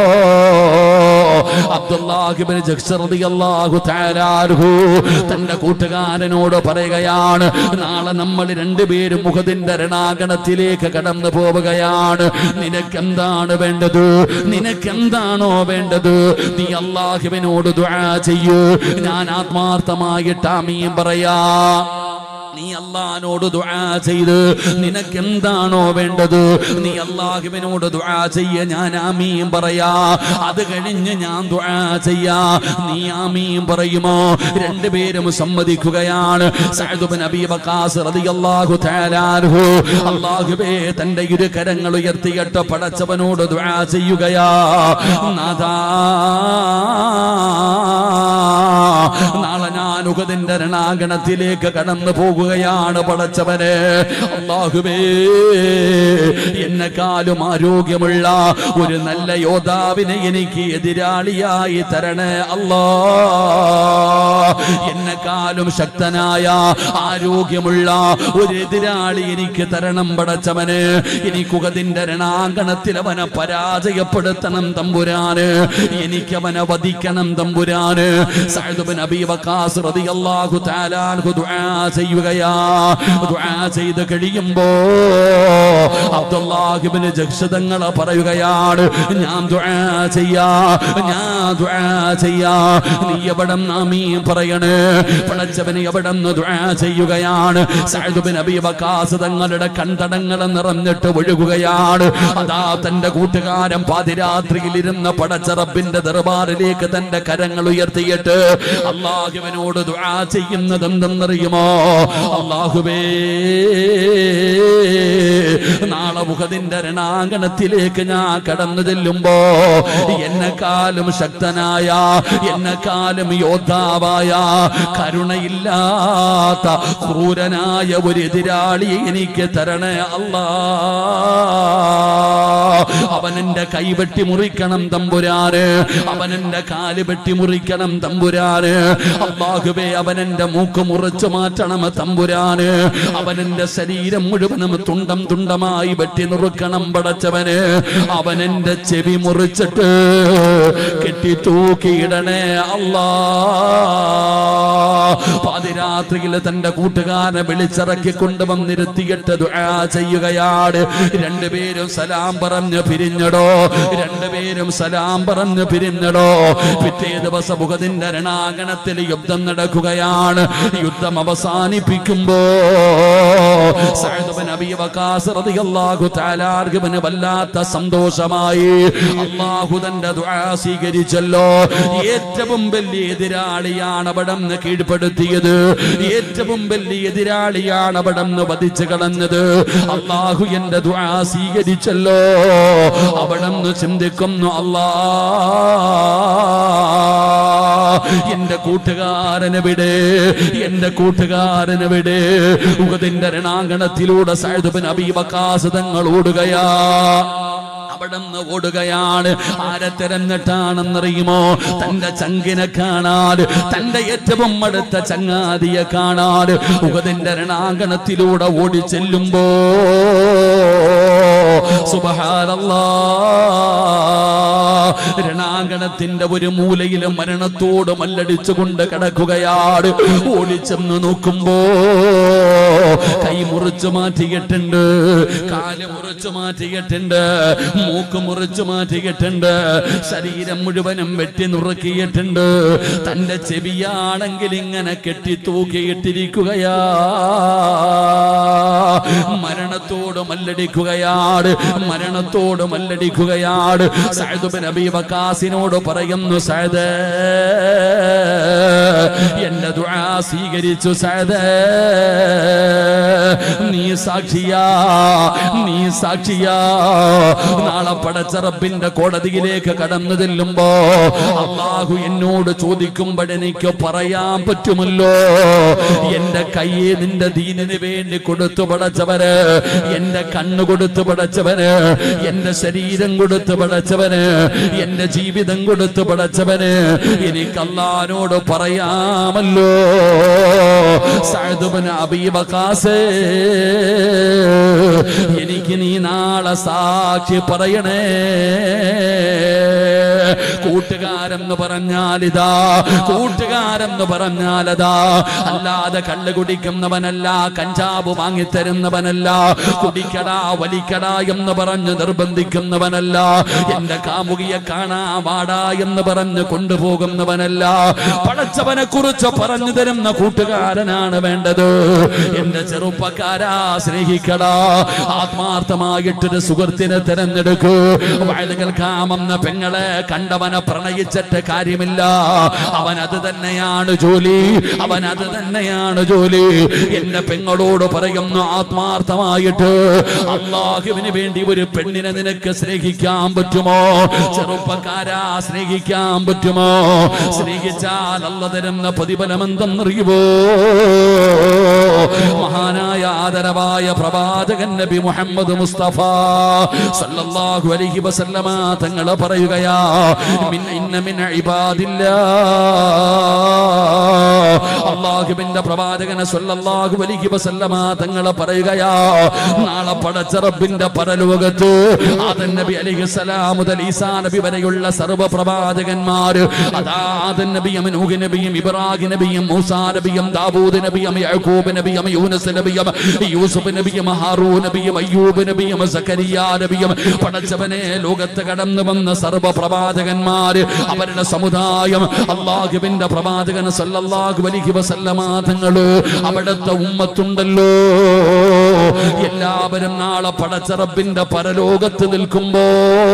അബ്ദുല്ലാഹ് ഇബ്നു ജഹ്ശ് റളിയല്ലാഹു തആല അൻഹു തന്റെ കൂട്ടുകാരനോട് പറയുകയാണ്, നാളെ നമ്മൾ രണ്ടുപേരും ഉഹദിന്റെ രണാങ്കണത്തിലേക്ക് കടന്നു പോവുകയാണ്. നിനക്കെന്താണ് വേണ്ടത്? നീ അല്ലാഹുവിനോട് ദുആ ചെയ്യൂ. ഞാൻ ആത്മാർത്ഥമായിട്ട് ആമീൻ പറയാ. നീ അല്ലാഹുവിനോട് ദുആ ചെയ്ത് നിനക്ക് എന്താണോ വേണ്ടത് നീ അല്ലാഹുവിനോട് ദുആ ചെയ്യ, ഞാൻ ആമീൻ പറയാ. അത് കഴിഞ്ഞ് ഞാൻ ദുആ ചെയ്യാ, നീ ആമീൻ പറയുമോ? രണ്ടുപേരും സമ്മതിക്കുകയാണ്. സഅദ് ഇബ്നു അബീ വഖാസ് റളിയല്ലാഹു തആല അൻഹു അല്ലാഹുവേ തന്റെ ഇരു കരങ്ങൾ ഉയർത്തിയിട്ട് പടച്ചവനോട് ദുആ ചെയ്യുകയാ. നാദാ നാളെ ഞാൻ ഉഹദിന്റെ രണാങ്കണത്തിലേക്ക് കടന്നു പോകുകയാണ് പടച്ചവനെ. അല്ലാഹുവേ, എന്നെക്കാളും ആരോഗ്യമുള്ള ഒരു നല്ല യോദ്ധാവിനെ എനിക്ക് എതിരാളിയായി തരണേ അല്ലാ. എന്നെക്കാളും ശക്തനായ ആരോഗ്യമുള്ള ഒരു എതിരാളി എനിക്ക് തരണം പടച്ചവന്. എനിക്ക് ഉഹദിന്റെ രണാങ്കണത്തിൽ അവനെ പരാജയപ്പെടുത്തണം തമ്പുരാന്. എനിക്ക് അവനെ വധിക്കണം തമ്പുരാന്. സഅദ് ഇബ്നു അബീ വഖാസ് റളിയല്ലാഹു തആല അൻഹു ദുആ ചെയ്യുകയാ. ദുആ ചെയ്ത് കഴിയുമ്പോ അബ്ദുല്ലാഹ് ഇബ്നു ജഹ്ശ് തങ്ങളെ പറയുകയാണ്, ഞാൻ ദുആ ചെയ്യാ, ഞാൻ ദുആ ചെയ്യാ, നീ എവിടം ആമീൻ പറയണേ. പടച്ചവനെ എവിടെന്ന് ദുആ ചെയ്യുകയാണ്. സഅദ് ഇബ്നു അബീ വഖാസ് തങ്ങളുടെ കൺതടങ്ങൾ നിറഞ്ഞിട്ട് ഒഴുകുകയാണ്. അതാ തന്റെ കൂട്ടുകാരൻ പാതിരാത്രിയിൽ ഇരുന്ന പടച്ച റബ്ബിന്റെ ദർബാറിലേക്ക് തന്റെ കരങ്ങൾ ഉയർത്തിയിട്ട് അല്ലാഹുവിനോട് ദുആ ചെയ്യുന്നത് എന്തെന്നറിയുമോ? അല്ലാഹുവേ, നാളെ ഉഹദിന്റെ രണാങ്കണത്തിലേക്ക് ഞാൻ കടന്നു ചെല്ലുമ്പോ എന്നെക്കാളും ശക്തനായ, എന്നെക്കാളും യോദ്ധാവായ, കരുണയില്ലാത്ത ക്രൂരനായ ഒരു എതിരാളി എനിക്ക് തരണേ അല്ലാ. അവനെന്റെ കൈ വെട്ടി മുറിക്കണം തമ്പുരാന്, അവനെന്റെ കാല് വെട്ടി മുറിക്കണം തമ്പുരാന്. അല്ലാഹുവേ, അവനെന്റെ മൂക്ക് മുറിച്ചു മാറ്റണം തമ്പുരാന്. അവനെന്റെ ശരീരം മുഴുവനും തുണ്ടം തുണ്ടമായി വെട്ടി നുറുക്കണം പടച്ചവന്. അവനെന്റെ ചെവി മുറിച്ചിട്ട് കെട്ടി തൂക്കിയിടണേ അല്ലാ. പാതിരാത്രിയിൽ തന്റെ കൂട്ടുകാരനെ വിളിച്ചിറക്കി കൊണ്ടുവന്നിരുത്തിയിട്ട് ദുആ ചെയ്യുകയാണ്. രണ്ടുപേരും സലാം പറഞ്ഞു പിരിഞ്ഞടോ, രണ്ടുപേരും സലാം പറഞ്ഞു പിരിഞ്ഞടോ. പിറ്റേ ദിവസം ഉഹദിന്റെ രണാങ്കണത്തിൽ യുദ്ധം നടക്കുകയാണ്. യുദ്ധം അവസാനിപ്പിക്കുമ്പോ സഅദ് ഇബ്നു അബീ വഖാസ് റളിയല്ലാഹു തആല അൻഹുവിന് വല്ലാത്ത സന്തോഷമായി. അല്ലാഹു തന്റെ ദുആ സ്വീകരിച്ചല്ലോ. ഏറ്റവും വലിയ എതിരാളിയാണ് അവിടുന്ന് കീഴ്പ്പെടുത്തിയത്, ഏറ്റവും വലിയ എതിരാളിയാണ് അവിടുന്ന് വധിച്ചു കളഞ്ഞത്. അല്ലാഹു എന്റെ ദുആ സ്വീകരിച്ചല്ലോ. അവിടുന്ന് ചിന്തിക്കുന്നു, അല്ലാ, എന്റെ കൂട്ടുകാരന് വിടെ, എന്റെ കൂട്ടുകാരന് വിടെ. ഉഹദിന്റെ രണാങ്കണത്തിലൂടെ സഅദ് ഇബ്നു അബീ വഖാസ് തങ്ങൾ ഓടുകയാ, അവിടുന്ന് ഓടുകയാണ്. ആരെ തെരഞ്ഞിട്ടാണെന്നറിയുമോ? തന്റെ ചങ്കിനെ കാണാൻ, തന്റെ ഏറ്റവും അടുത്ത ചങ്ങാതിയെ കാണാൻ ഉഹദിന്റെ രണാങ്കണത്തിലൂടെ ഓടി ചെല്ലുമ്പോ സുബ്ഹാനല്ലാഹ്, രണാങ്കണത്തിന്റെ ഒരു മൂലയിലും മരണത്തോട് മല്ലടിച്ചുകൊണ്ട് കിടക്കുകയാണ്. ഓടിച്ചെന്ന് നോക്കുമ്പോ കൈ മുറിച്ചു മാറ്റിയിട്ടുണ്ട്, കാല് മുറിച്ചു മാറ്റിയിട്ടുണ്ട്, മൂക്ക് മുറിച്ചു മാറ്റിയിട്ടുണ്ട്, ശരീരം മുഴുവനും വെട്ടി നുറുക്കിയിട്ടുണ്ട്. തന്റെ ചെവിയാണെങ്കിൽ ഇങ്ങനെ കെട്ടി തൂക്കിയിട്ടിരിക്കുകയാ. മരണത്തോട് മല്ലടിക്കുകയാണ്, മരണത്തോട് മല്ലടിക്കുകയാണ്. സഅദ് ഇബ്നു അബീ വഖാസിനോട് പറയുന്നു, സഅദ്, എന്റെ ദുആ സ്വീകരിച്ചു സഅദ്, നീ സാക്ഷിയാ, നീ സാക്ഷിയാ. നാളെ പടച്ച റബ്ബിന്റെ കോടതിയിലേക്ക് കടന്നു ചെല്ലുമ്പോ അല്ലാഹു എന്നോട് ചോദിക്കുമ്പോഴെനിക്ക് പറയാൻ പറ്റുമല്ലോ, എന്റെ കയ്യെ നിന്റെ ദീനിന് വേണ്ടി കൊടുത്തു പടച്ചവന്, എന്റെ കണ്ണ് കൊടുത്തു പടച്ചവന്, എന്റെ ശരീരം കൊടുത്തു പടച്ചവന്, എന്റെ ജീവിതം കൊടുത്തു പടച്ചവന്. എനിക്ക് അല്ലാഹുവോട് പറയാമല്ലോ, സഅദ് ഇബ്നു അബീ വഖാസ്, എനിക്ക് നീ നാളെ സാക്ഷി പറയണേ. കൂട്ടുകാരെന്ന് പറഞ്ഞാലിതാ, കൂട്ടുകാരെന്ന് പറഞ്ഞാലതാ, അല്ലാതെ കള്ള് കുടിക്കുന്നവനല്ല, കഞ്ചാവ് വാങ്ങിത്തരുന്നവനല്ല, കുടിക്കടാ വലിക്കടാ എന്ന് പറഞ്ഞ് നിർബന്ധിക്കുന്നവനല്ല, എന്റെ കാമുകിയെ കാണാ വാടാ എന്ന് പറഞ്ഞ് കൊണ്ടുപോകുന്നവനല്ല. പടച്ചവനെ കുറിച്ച് പറഞ്ഞു തരുന്ന കൂട്ടുകാരനാണ് വേണ്ടത്. എന്റെ ചെറുപ്പക്കാരാ, സ്നേഹിക്കടാ, ആത്മാർത്ഥമായിട്ടൊരു സുഹൃത്തിനെ തെരഞ്ഞെടുക്കൂ. വയലുകൾ കാമെന്ന പെങ്ങളെ കണ്ടവനെ പ്രണയിച്ചിട്ട് കാര്യമില്ല. അവൻ അത് തന്നെയാണ് ജോലി, അവൻ അത് തന്നെയാണ് ജോലി. എന്റെ പെങ്ങളോട് പറയുന്നു, ആത്മാർത്ഥമായിട്ട് അല്ലാഹുവിന് വേണ്ടി ഒരു പെണ്ണിനെ നിനക്ക് സ്നേഹിക്കാൻ പറ്റുമോ? ചെറുപ്പക്കാരാ, സ്നേഹിക്കാൻ പറ്റുമോ? സ്നേഹിച്ചാൽ അല്ലാഹു തരുന്ന പ്രതിഫലം എന്തെന്നറിയുമോ? മഹാനായ ആദരവായ പ്രവാചകൻ നബി മുഹമ്മദ് മുസ്തഫ സല്ലല്ലാഹു അലൈഹി വസല്ലമ തങ്ങൾ പറയുകയാ, ഇന്ന മിൻ ഇബാദില്ലാഹ്, അല്ലാഹുവിന്റെ പ്രവാചകൻ സല്ലല്ലാഹു അലൈഹി വസല്ലമ തങ്ങൾ പറയുകയാ, നാളെ പടച്ച റബ്ബിന്റെ പരലോകത്ത് ആദം നബി അലൈഹിസ്സലാം മുതൽ ഈസാ നബി വരെയുള്ള സർവ്വ പ്രവാചകന്മാർ, അതാ ആദം നബിയും നൂഹ് നബിയും ഇബ്രാഹിം നബിയും മൂസാ നബിയും ദാവൂദ് നബിയും യാക്കൂബ് നബിയും യൂനുസ് നബിയും യൂസുഫ് നബിയും ഹാറൂൻ നബിയും അയ്യൂബ് നബിയും സക്കരിയ നബിയും പടച്ചവനെ ലോകത്ത് കടന്നു വന്ന സർവ്വ പ്രവാചകന്മാർ, അവരുടെ സമുദായം, അല്ലാഹുവിന്റെ പ്രവാചകൻ സല്ലല്ലാഹു അലൈഹി വസല്ലമ തങ്ങൾ, അവിടുത്തെ ഉമ്മത്തുണ്ടല്ലോ, എല്ലാവരും നാളെ പടച്ച റബ്ബിന്റെ പരലോകത്ത് നിൽക്കുമ്പോ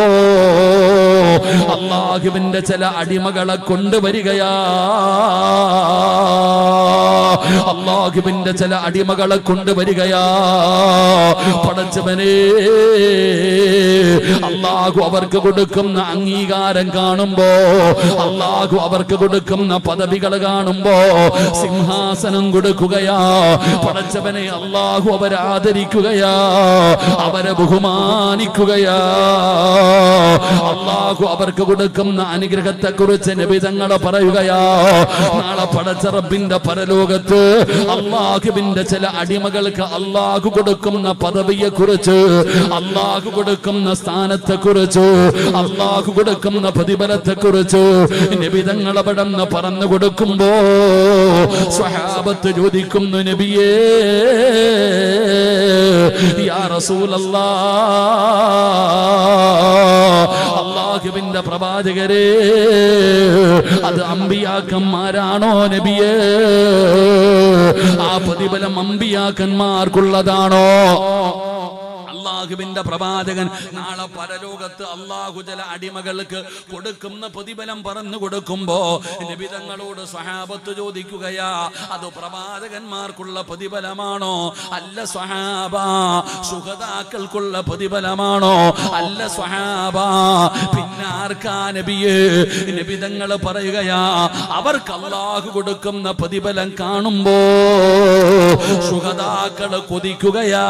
അല്ലാഹുവിന്റെ ചില അടിമകളെ കൊണ്ടുവരികയാ, അല്ലാഹുവിന്റെ ചില അടിമകളെ കൊണ്ടുവരികയാ. പടച്ചവനെ, അല്ലാഹു അവർക്ക് കൊടുക്കുന്ന അംഗീകാരം കാണുമ്പോ, അല്ലാഹു അവർക്ക് കൊടുക്കുന്ന പദവികൾ കാണുമ്പോ സിംഹാസനം കൊടുക്കുകയാ. പടച്ചവനെ, അല്ലാഹു അവരെ ആദരിക്കുകയാ, അവരെ ബഹുമാനിക്കുകയാ. അല്ലാഹു അവർക്ക് കൊടുക്കുന്ന അനുഗ്രഹത്തെ കുറിച്ച് നബി തങ്ങൾ പറയുകയാ, നാളെ പടച്ച റബ്ബിന്റെ പരലോകത്ത് അല്ലാഹുവിന്റെ ചില അടിമകൾക്ക് അല്ലാഹു കൊടുക്കുന്ന പദവിയെ കുറിച്ച്, അല്ലാഹു കൊടുക്കുന്ന സ്ഥാനത്തെ കുറിച്ച്, അല്ലാഹു കൊടുക്കുന്ന പ്രതിഫലത്തെ കുറിച്ച് നബി തങ്ങൾ അവിടെ പറഞ്ഞു കൊടുക്കുമ്പോ സ്വഹാബത്ത് ചോദിക്കുന്നു, നബിയേ, യാ റസൂലല്ലാഹ്, അല്ലാഹുവിന്റെ പ്രവാചകരെ, അത് അമ്പിയാക്കന്മാരാണോ നബിയേ? ആ പ്രതിഫലം അമ്പിയാക്കന്മാർക്കുള്ളതാണോ? അല്ലാഹുവിന്റെ പ്രവാചകൻ നാളെ പരലോകത്ത് അല്ലാഹു ചില അടിമകൾക്ക് കൊടുക്കുന്ന പ്രതിഫലം പറഞ്ഞു കൊടുക്കുമ്പോ നബി തങ്ങളോട് സ്വഹാബത്ത് ചോദിക്കുകയാ, അത് പ്രവാചകന്മാർക്കുള്ള പ്രതിഫലമാണോ? അല്ല സ്വഹാബ. ശുഹദാക്കൾക്കുള്ള പ്രതിഫലമാണോ? അല്ല സ്വഹാബ. പിന്നെ ആർക്കാ നബിയേ? നബി തങ്ങൾ പറയുകയാ, അവർക്ക് അല്ലാഹു കൊടുക്കുന്ന പ്രതിഫലം കാണുമ്പോ ശുഹദാക്കൾ കൊതിക്കുകയാ,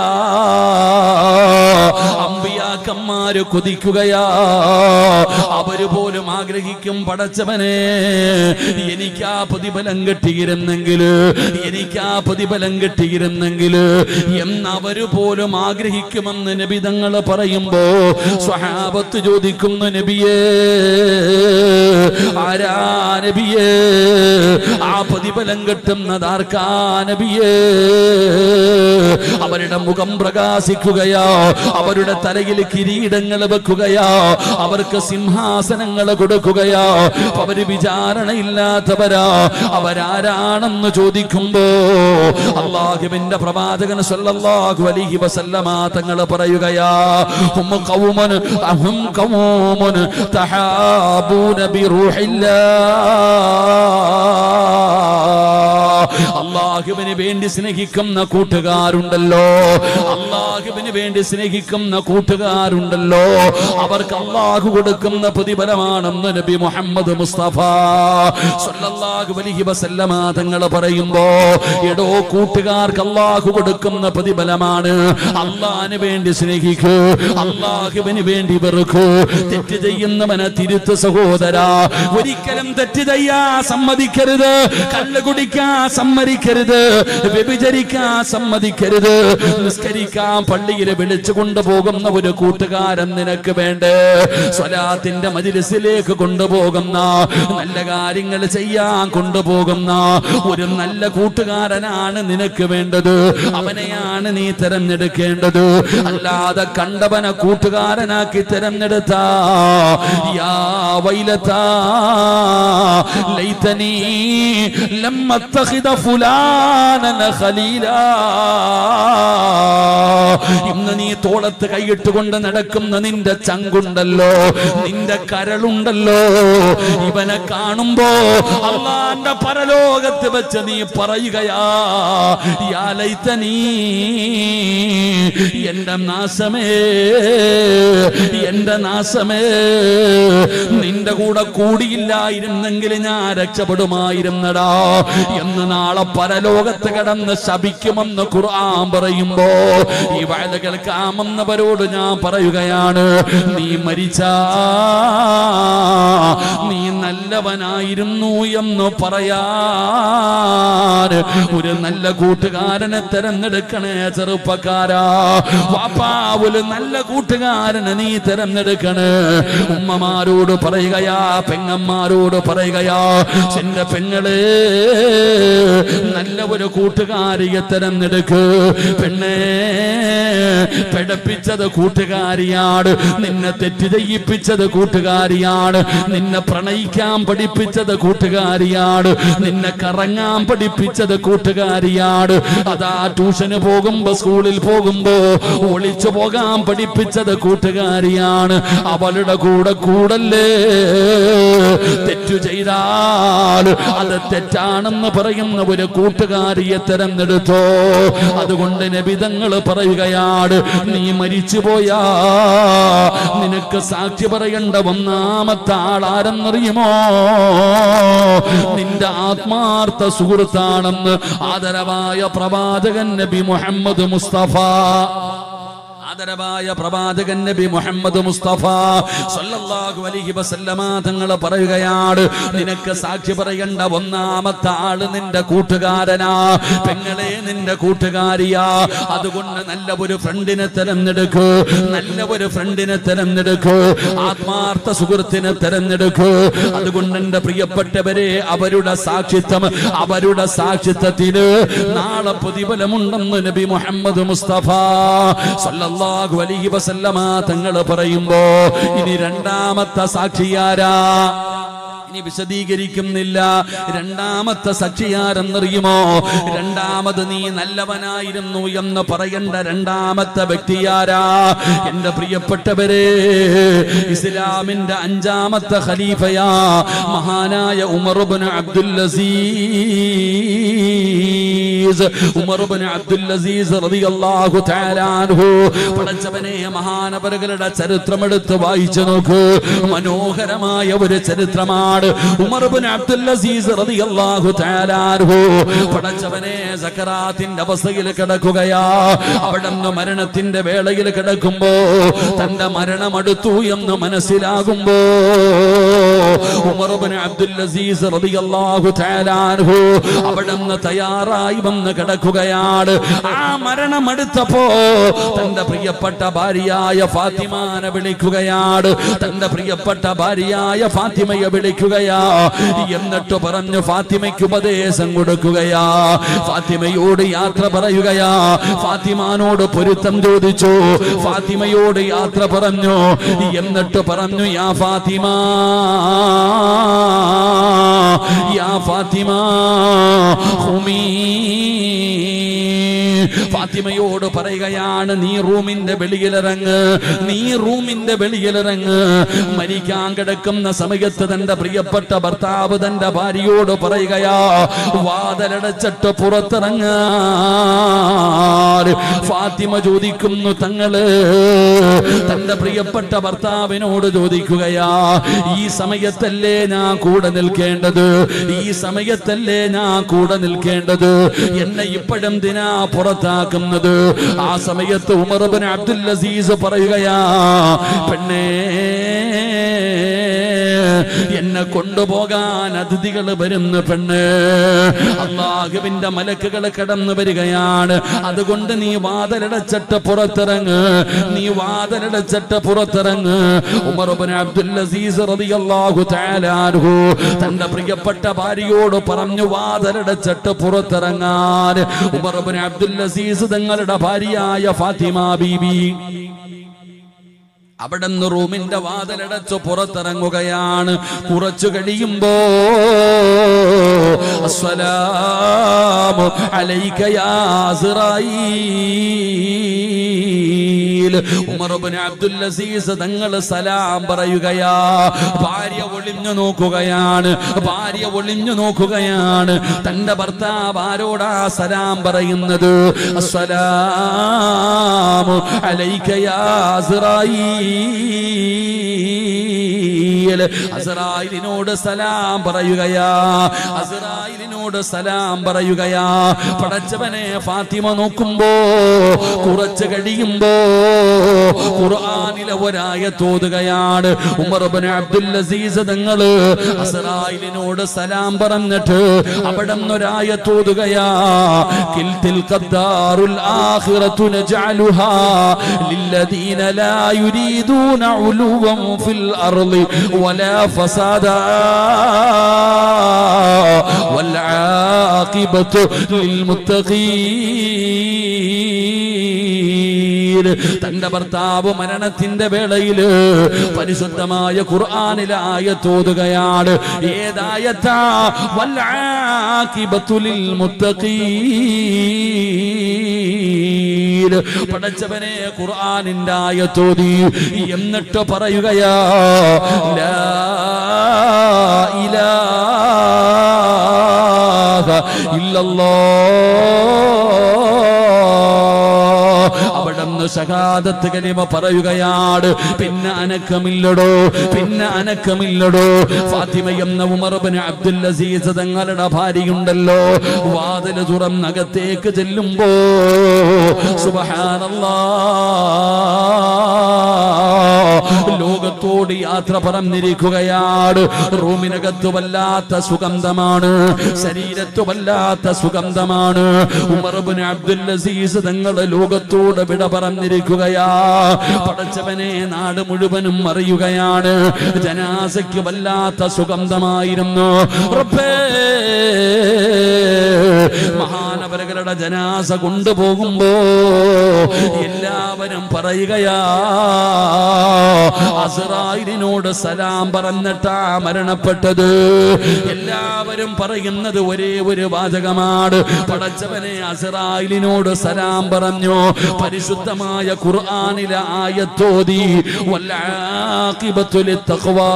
അമ്പിയാക്കന്മാര് കൊതിക്കുകയാ, അവര് പോലും ആഗ്രഹിക്കും, പടച്ചവനെ, എനിക്കാ പ്രതിഫലം കിട്ടിയിരുന്നെങ്കിൽ, എനിക്കാ പ്രതിഫലം കിട്ടിയിരുന്നെങ്കിൽ എന്നവര് പോലും ആഗ്രഹിക്കുമെന്ന് നബി തങ്ങൾ പറയുമ്പോ സ്വഹാബത്ത് ചോദിക്കുന്നു, നബിയേ, ആരാ നബിയേ? ആ പ്രതിഫലം കിട്ടുന്നത് ആർക്കാ നബിയേ? അവരുടെ മുഖം പ്രകാശിക്കുകയാ, അവരുടെ തലയിൽ കിരീടങ്ങൾ വെക്കുകയാ, അവർക്ക് സിംഹാസനങ്ങൾ കൊടുക്കുകയാ. അവര് വിചാരണയില്ലാത്തവരാ. അവരാരാണെന്ന് ചോദിക്കുമ്പോ അല്ലാഹുവിന്റെ പ്രവാചകൻ സല്ലല്ലാഹു അലൈഹി വസല്ലമ തങ്ങൾ പറയുകയാ, ഹും ഖൗമുൻ തഹാബൂന ബിറൂഹില്ലാഹ്. അല്ലാഹുവിന് വേണ്ടി സ്നേഹിക്കുന്ന കൂട്ടുകാരുണ്ടല്ലോ, അല്ലാഹുവിന് വേണ്ടി സ്നേഹിക്കുന്ന കൂട്ടുകാരുണ്ടല്ലോ, അവർക്ക് അല്ലാഹു കൊടുക്കുന്ന പ്രതിഫലമാണെന്ന് നബി മുഹമ്മദ് മുസ്തഫ സല്ലല്ലാഹു അലൈഹി വസല്ലമ തങ്ങൾ പറയുമ്പോ, എടോ കൂട്ടുകാർക്ക് അല്ലാഹു കൊടുക്കുന്ന പ്രതിഫലമാണ്. അല്ലാഹുവിന് വേണ്ടി സ്നേഹിക്കൂ, അല്ലാഹുവിന് വേണ്ടി വെറുക്കൂ. തെറ്റ് ചെയ്യുന്നവനെ തിരുത്ത് സഹോദരാ. ഒരിക്കലും തെറ്റ് ചെയ്യാൻ സമ്മതിക്കരുത്, കള്ള് കുടിക്കാൻ സമ്മതിക്കരുത്, വ്യഭിചരിക്കാൻ സമ്മതിക്കരുത്. നിസ്കരിക്കാൻ പള്ളിയിൽ വിളിച്ചു കൊണ്ടുപോകുന്ന ഒരു കൂട്ടുകാരൻ നിനക്ക് വേണ്ടേ? സ്വലാത്തിന്റെ മജ്‌ലിസിലേക്ക് കൊണ്ടുപോകുന്ന, നല്ല കാര്യങ്ങൾ ചെയ്യാൻ കൊണ്ടുപോകുന്ന ഒരു നല്ല കൂട്ടുകാരനാണ് നിനക്ക് വേണ്ടത്. അവനെയാണ് നീ തെരഞ്ഞെടുക്കേണ്ടത്. അല്ലാതെ കണ്ടവനെ കൂട്ടുകാരനാക്കി തെരഞ്ഞെടുത്താ യാ വൈലതാ ലൈതനീ ലം അത്തഖിദ് അത്തഖിദ ഫുലാനന ഖലീലാ. ഇന്ന് നീ തോളത്ത് കൈയിട്ടുകൊണ്ട് നടക്കുന്ന നിന്റെ ചങ്കുണ്ടല്ലോ, നിന്റെ കരളുണ്ടല്ലോ, ഇവനെ കാണുമ്പോ അല്ലാഹുവിന്റെ പരലോകത്ത് വെച്ച് നീ പറയുകയാ, യാ ലൈതനീ, എന്റെ നാശമേ, എന്റെ നാശമേ, നിന്റെ കൂടെ കൂടിയില്ലായിരുന്നെങ്കിൽ ഞാൻ രക്ഷപ്പെടുമായിരുന്നടാ എന്ന് നാളെ പരലോകത്ത് കിടന്ന് ശപിക്കുമെന്ന് ഖുർആൻ പറയുമ്പോ ഈ വഅദ കേൾക്കാമെന്നവരോട് ഞാൻ പറയുകയാണ്, നീ മരിച്ചാ നീ നല്ലവനായിരുന്നു എന്ന് പറയാൻ ഒരു നല്ല കൂട്ടുകാരനെ തെരഞ്ഞെടുക്കണേ ചെറുപ്പക്കാരാ. വാപ്പാ, ഒരു നല്ല കൂട്ടുകാരനെ നീ തെരഞ്ഞെടുക്കണേ. ഉമ്മമാരോട് പറയുകയാ, പെങ്ങന്മാരോട് പറയുകയാ, എന്റെ പെങ്ങളെ നല്ല ഒരു കൂട്ടുകാരിയെ തെരഞ്ഞെടുക്ക്. പെണ്ണേ, പഠിപ്പിച്ചത് കൂട്ടുകാരിയാണ്, നിന്നെ തെറ്റ് ചെയ്യിപ്പിച്ചത് കൂട്ടുകാരിയാണ്, നിന്നെ പ്രണയിക്കാൻ പഠിപ്പിച്ചത് കൂട്ടുകാരിയാണ്, നിന്നെ കറങ്ങാൻ പഠിപ്പിച്ചത് കൂട്ടുകാരിയാണ്. അതാ ട്യൂഷന് പോകുമ്പോ, സ്കൂളിൽ പോകുമ്പോ ഒളിച്ചു പോകാൻ പഠിപ്പിച്ചത് കൂട്ടുകാരിയാണ്. അവളുടെ കൂടെ കൂടല്ലേ. തെറ്റു ചെയ്താൽ അത് തെറ്റാണെന്ന് പറയുന്ന ഒരു കൂട്ടുകാരിയെ തെരഞ്ഞെടുത്തോ. അതുകൊണ്ട് നബിതങ്ങൾ പറയുകയാണ്, നീ മരിച്ചുപോയാ നിനക്ക് സാക്ഷി പറയേണ്ട ഒന്നാമത്തെ ആളാരെന്നറിയുമോ? നിന്റെ ആത്മാർത്ഥ സുഹൃത്താണെന്ന് ആദരവായ പ്രവാചകൻ നബി മുഹമ്മദ് മുസ്തഫ, ആദരവായ പ്രവാചകൻ നബി മുഹമ്മദ് മുസ്തഫ സല്ലല്ലാഹു അലൈഹി വസല്ലമ തങ്ങൾ പറയുകയാണ്, നിനക്ക് സാക്ഷി പറയേണ്ട ഒന്നാമത്തെ ആള് നിന്റെ കൂട്ടുകാരനാ. പെങ്ങളെ, നിന്റെ കൂട്ടുകാരിയാ. അതുകൊണ്ട് നല്ല ഒരു ഫ്രണ്ടിനെ തെരഞ്ഞെടുക്കൂ, നല്ല ഒരു ഫ്രണ്ടിനെ തെരഞ്ഞെടുക്കൂ, ആത്മാർത്ഥ സുഹൃത്തിനെ തെരഞ്ഞെടുക്കൂ. അതുകൊണ്ട് എന്റെ പ്രിയപ്പെട്ടവരെ, അവരുടെ സാക്ഷിത്വത്തിന് നാളെ പ്രതിഫലമുണ്ടെന്ന് നബി മുഹമ്മദ് മുസ്തഫ സല്ലല്ലാഹു അലൈഹി വസല്ലമ തങ്ങൾ പറയുമ്പോ ഇനി രണ്ടാമത്തെ സാക്ഷിയാരാ? ഇനി വിശദീകരിക്കുന്നില്ല. രണ്ടാമത്തെ സാക്ഷിയാരെന്നറിയുമോ? രണ്ടാമത് നീ നല്ലവനായിരുന്നു എന്ന് പറയേണ്ട രണ്ടാമത്തെ വ്യക്തിയാരാ? എന്റെ പ്രിയപ്പെട്ടവരെ, ഇസ്ലാമിന്റെ അഞ്ചാമത്തെ ഖലീഫയാ മഹാനായ ഉമർ ഇബ്നു അബ്ദുൽ അസീസ്. ഉമർ ഇബ്നു അബ്ദുൽ അസീസ് റളിയല്ലാഹു തആല അൻഹു. പടച്ചവനെ, മഹാനവറുകളുടെ ചരിത്രമെടുത്ത് വായിച്ചു നോക്കൂ. മനോഹരമായ ഒരു ചരിത്രമാണ്. ഉമർ ഇബ്നു അബ്ദുൽ അസീസ് റളിയല്ലാഹു തആല അൻഹു പടച്ചവനെ സക്കറാത്തിന്റെ അവസ്ഥയിൽ കിടക്കുകയാ. അവിടുന്ന് മരണത്തിന്റെ വേളയിൽ കിടക്കുമ്പോ, തന്റെ മരണം അടുത്തു എന്ന് മനസ്സിലാകുമ്പോ ഉമർ ഇബ്നു അബ്ദുൽ അസീസ് റളിയല്ലാഹു തആല അൻഹു അവിടുന്ന് തയ്യാറായി വന്ന് കിടക്കുകയാണ്. ആ മരണം അടുത്തപ്പോ തന്റെ പ്രിയപ്പെട്ട ഭാര്യയായ ഫാത്തിമാനെ വിളിക്കുകയാണ്. തന്റെ പ്രിയപ്പെട്ട ഭാര്യയായ ഫാത്തിമയെ വിളിക്കുകയാ. എന്നിട്ട് പറഞ്ഞു, ഫാത്തിമയ്ക്ക് ഉപദേശം കൊടുക്കുകയാ, ഫാത്തിമയോട് യാത്ര പറയുകയാ. ഫാത്തിമാനോട് പൊരുത്തം ചോദിച്ചു, ഫാത്തിമയോട് യാത്ര പറഞ്ഞു. എന്നിട്ട് പറഞ്ഞു, യാ ഫാത്തിമ, യാ ഫാത്തിമ ഖുമീ. ഫാത്തിമയോട് പറയുകയാണ്, നീ റൂമിന്റെ വെളിയിലിറങ്ങ്, നീ റൂമിന്റെ വെളിയിലിറങ്ങ്. മരിക്കാൻ കിടക്കുന്ന സമയത്ത് തന്റെ പ്രിയപ്പെട്ട ഭർത്താവ് തന്റെ ഭാര്യയോട് പറയുകയാ, വാതിലടച്ചിട്ട് പുറത്തിറങ്ങാൻ. ഫാത്തിമ ചോദിക്കുന്നു, തങ്ങള് തന്റെ പ്രിയപ്പെട്ട ഭർത്താവിനോട് ചോദിക്കുകയാ, ഈ സമയത്തല്ലേ ഞാൻ കൂടെ നിൽക്കേണ്ടത്? ഈ സമയത്തല്ലേ ഞാൻ കൂടെ നിൽക്കേണ്ടത്? എന്നെ ഇപ്പോഴും ദിനാ പുറത്താക്കുന്നത്? ആ സമയത്ത് ഉമർ ഇബ്നു അബ്ദുൽ അസീസ് പറയുകയാ, പെണ്ണേ, എന്നെ കൊണ്ടുപോകാൻ അതിഥികൾ വരുന്ന പെണ്ണ്, അല്ലാഹുവിന്റെ മലക്കുകൾ കടന്നു വരികയാണ്. അതുകൊണ്ട് നീ വാതിലടച്ചിട്ട് പുറത്തിറങ്ങ്, നീ വാതിലടച്ചിട്ട് പുറത്തിറങ്ങ്. ഉമർ ഇബ്നു അബ്ദുൽ അസീസ് റളിയല്ലാഹു തആല അൻഹു തന്റെ പ്രിയപ്പെട്ട ഭാര്യയോട് പറഞ്ഞു, വാതിലടച്ചിട്ട് പുറത്തിറങ്ങാൻ. ഉമർ ഇബ്നു അബ്ദുൽ അസീസ് തങ്ങളുടെ ഭാര്യയായ ഫാത്തിമ ബീബി അവിടുന്ന് റൂമിന്റെ വാതിലടച്ചു പുറത്തിറങ്ങുകയാണ്. കുറച്ചു കഴിയുമ്പോ അസ്സലാമു അലൈക യാ അസ്റായീൽ. ഉമർ ഇബ്നു അബ്ദുൽ അസീസ് തങ്ങൾ സലാം പറയുകയാ. ഭാര്യ ഒളിഞ്ഞു നോക്കുകയാണ്. ഭാര്യ ഒളിഞ്ഞു നോക്കുകയാണ്. തന്റെ ഭർത്താവ് ആരോടാ സലാം പറയുന്നത്? അസ്സലാമു അലൈക യാ അസ്റായീൽ. അസ്റായീലിനോട് സലാം പറയുകയാ. അസ്റായീലിനോട് സലാം പറയുകയാ. പടച്ചവനെ, ഫാത്തിമ നോക്കുമ്പോ കുറച്ച് കഴിയുമ്പോ ഖുർആനിലെ ഒരായത്ത് ഓതുകയാണ്. ഉമർ ഇബ്നു അബ്ദുൽ അസീസ് തങ്ങള് അസ്റായീലിനോട് സലാം പറഞ്ഞിട്ട് അവിടുന്ന് ഒരായത്ത് ഓതുകയാ. കിൽതിൽ ഖദ്ദാറുൽ ആഖിറതു നജഅലുഹാ ലില്ലദീന ലാ യുരീദൂന ഉലുവൻ ഫിൽ അർളി വലാ ഫസാദാ വൽ ആഖിബതു ലിൽ മുത്തഖീൻ. തന്റെ ഭർത്താവ് മരണത്തിന്റെ വേളയില് പരിശുദ്ധമായ ഖുർആനിലെ ആയത്ത് ഓതുകയാണ്. ഏതായത്താ? വൽ ആഖിബതു ലിൽ മുത്തഖീൻ. പടച്ചവനെ, ഖുർആനിന്റെ ആയത്ത് ഓതി എന്നിട്ട് പറയുകയാ, ലാ ഇലാഹ ഇല്ലല്ലാഹ്. അവിടുന്ന് ഷഹാദത്ത് കലിമ പറയുകയാണ്. പിന്നെ അനക്കമില്ലടോ, പിന്നെ അനക്കമില്ലടോ. ഫാത്തിമ എന്ന ഉമർ ഇബ്നു അബ്ദുൽ അസീസ് തങ്ങളുടെ ഭാര്യയുണ്ടല്ലോ, വാതില് തുറന്നകത്തേക്ക് ചെല്ലുമ്പോ സുബ്ഹാനല്ലാഹ്, ലോകത്തോട് യാത്ര പറഞ്ഞിരിക്കുകയാണ്. റൂമിനകത്ത് വല്ലാത്ത സുഗന്ധമാണ്, ശരീരത്ത് വല്ലാത്ത സുഗന്ധമാണ്. ഉമർ ഇബ്നു അബ്ദുൽ അസീസ് തങ്ങളുടെ ലോകത്തോട് വിട പറഞ്ഞിരിക്കുകയാ. പടച്ചവനെ, നാട് മുഴുവനും അറിയുകയാണ്. ജനാസയ്ക്ക് വല്ലാത്ത സുഗന്ധമായിരുന്നു. റബ്ബേ, മഹാനവരകളുടെ ജനാസ കൊണ്ടുപോകുമ്പോ എല്ലാവരും പറയുകയാ, അസ്റായീലിനോട് സലാം പറഞ്ഞിട്ടാ മരണപ്പെട്ടത്. എല്ലാവരും പറയുന്നത് ഒരേ ഒരു വാചകമാണ്, പടച്ചവനെ, അസ്റായീലിനോട് സലാം പറഞ്ഞു. പരിശുദ്ധമായ ഖുർആനിലെ ആയത്തോതി, വൽ ആഖിബതു ലിത്തഖ്വാ.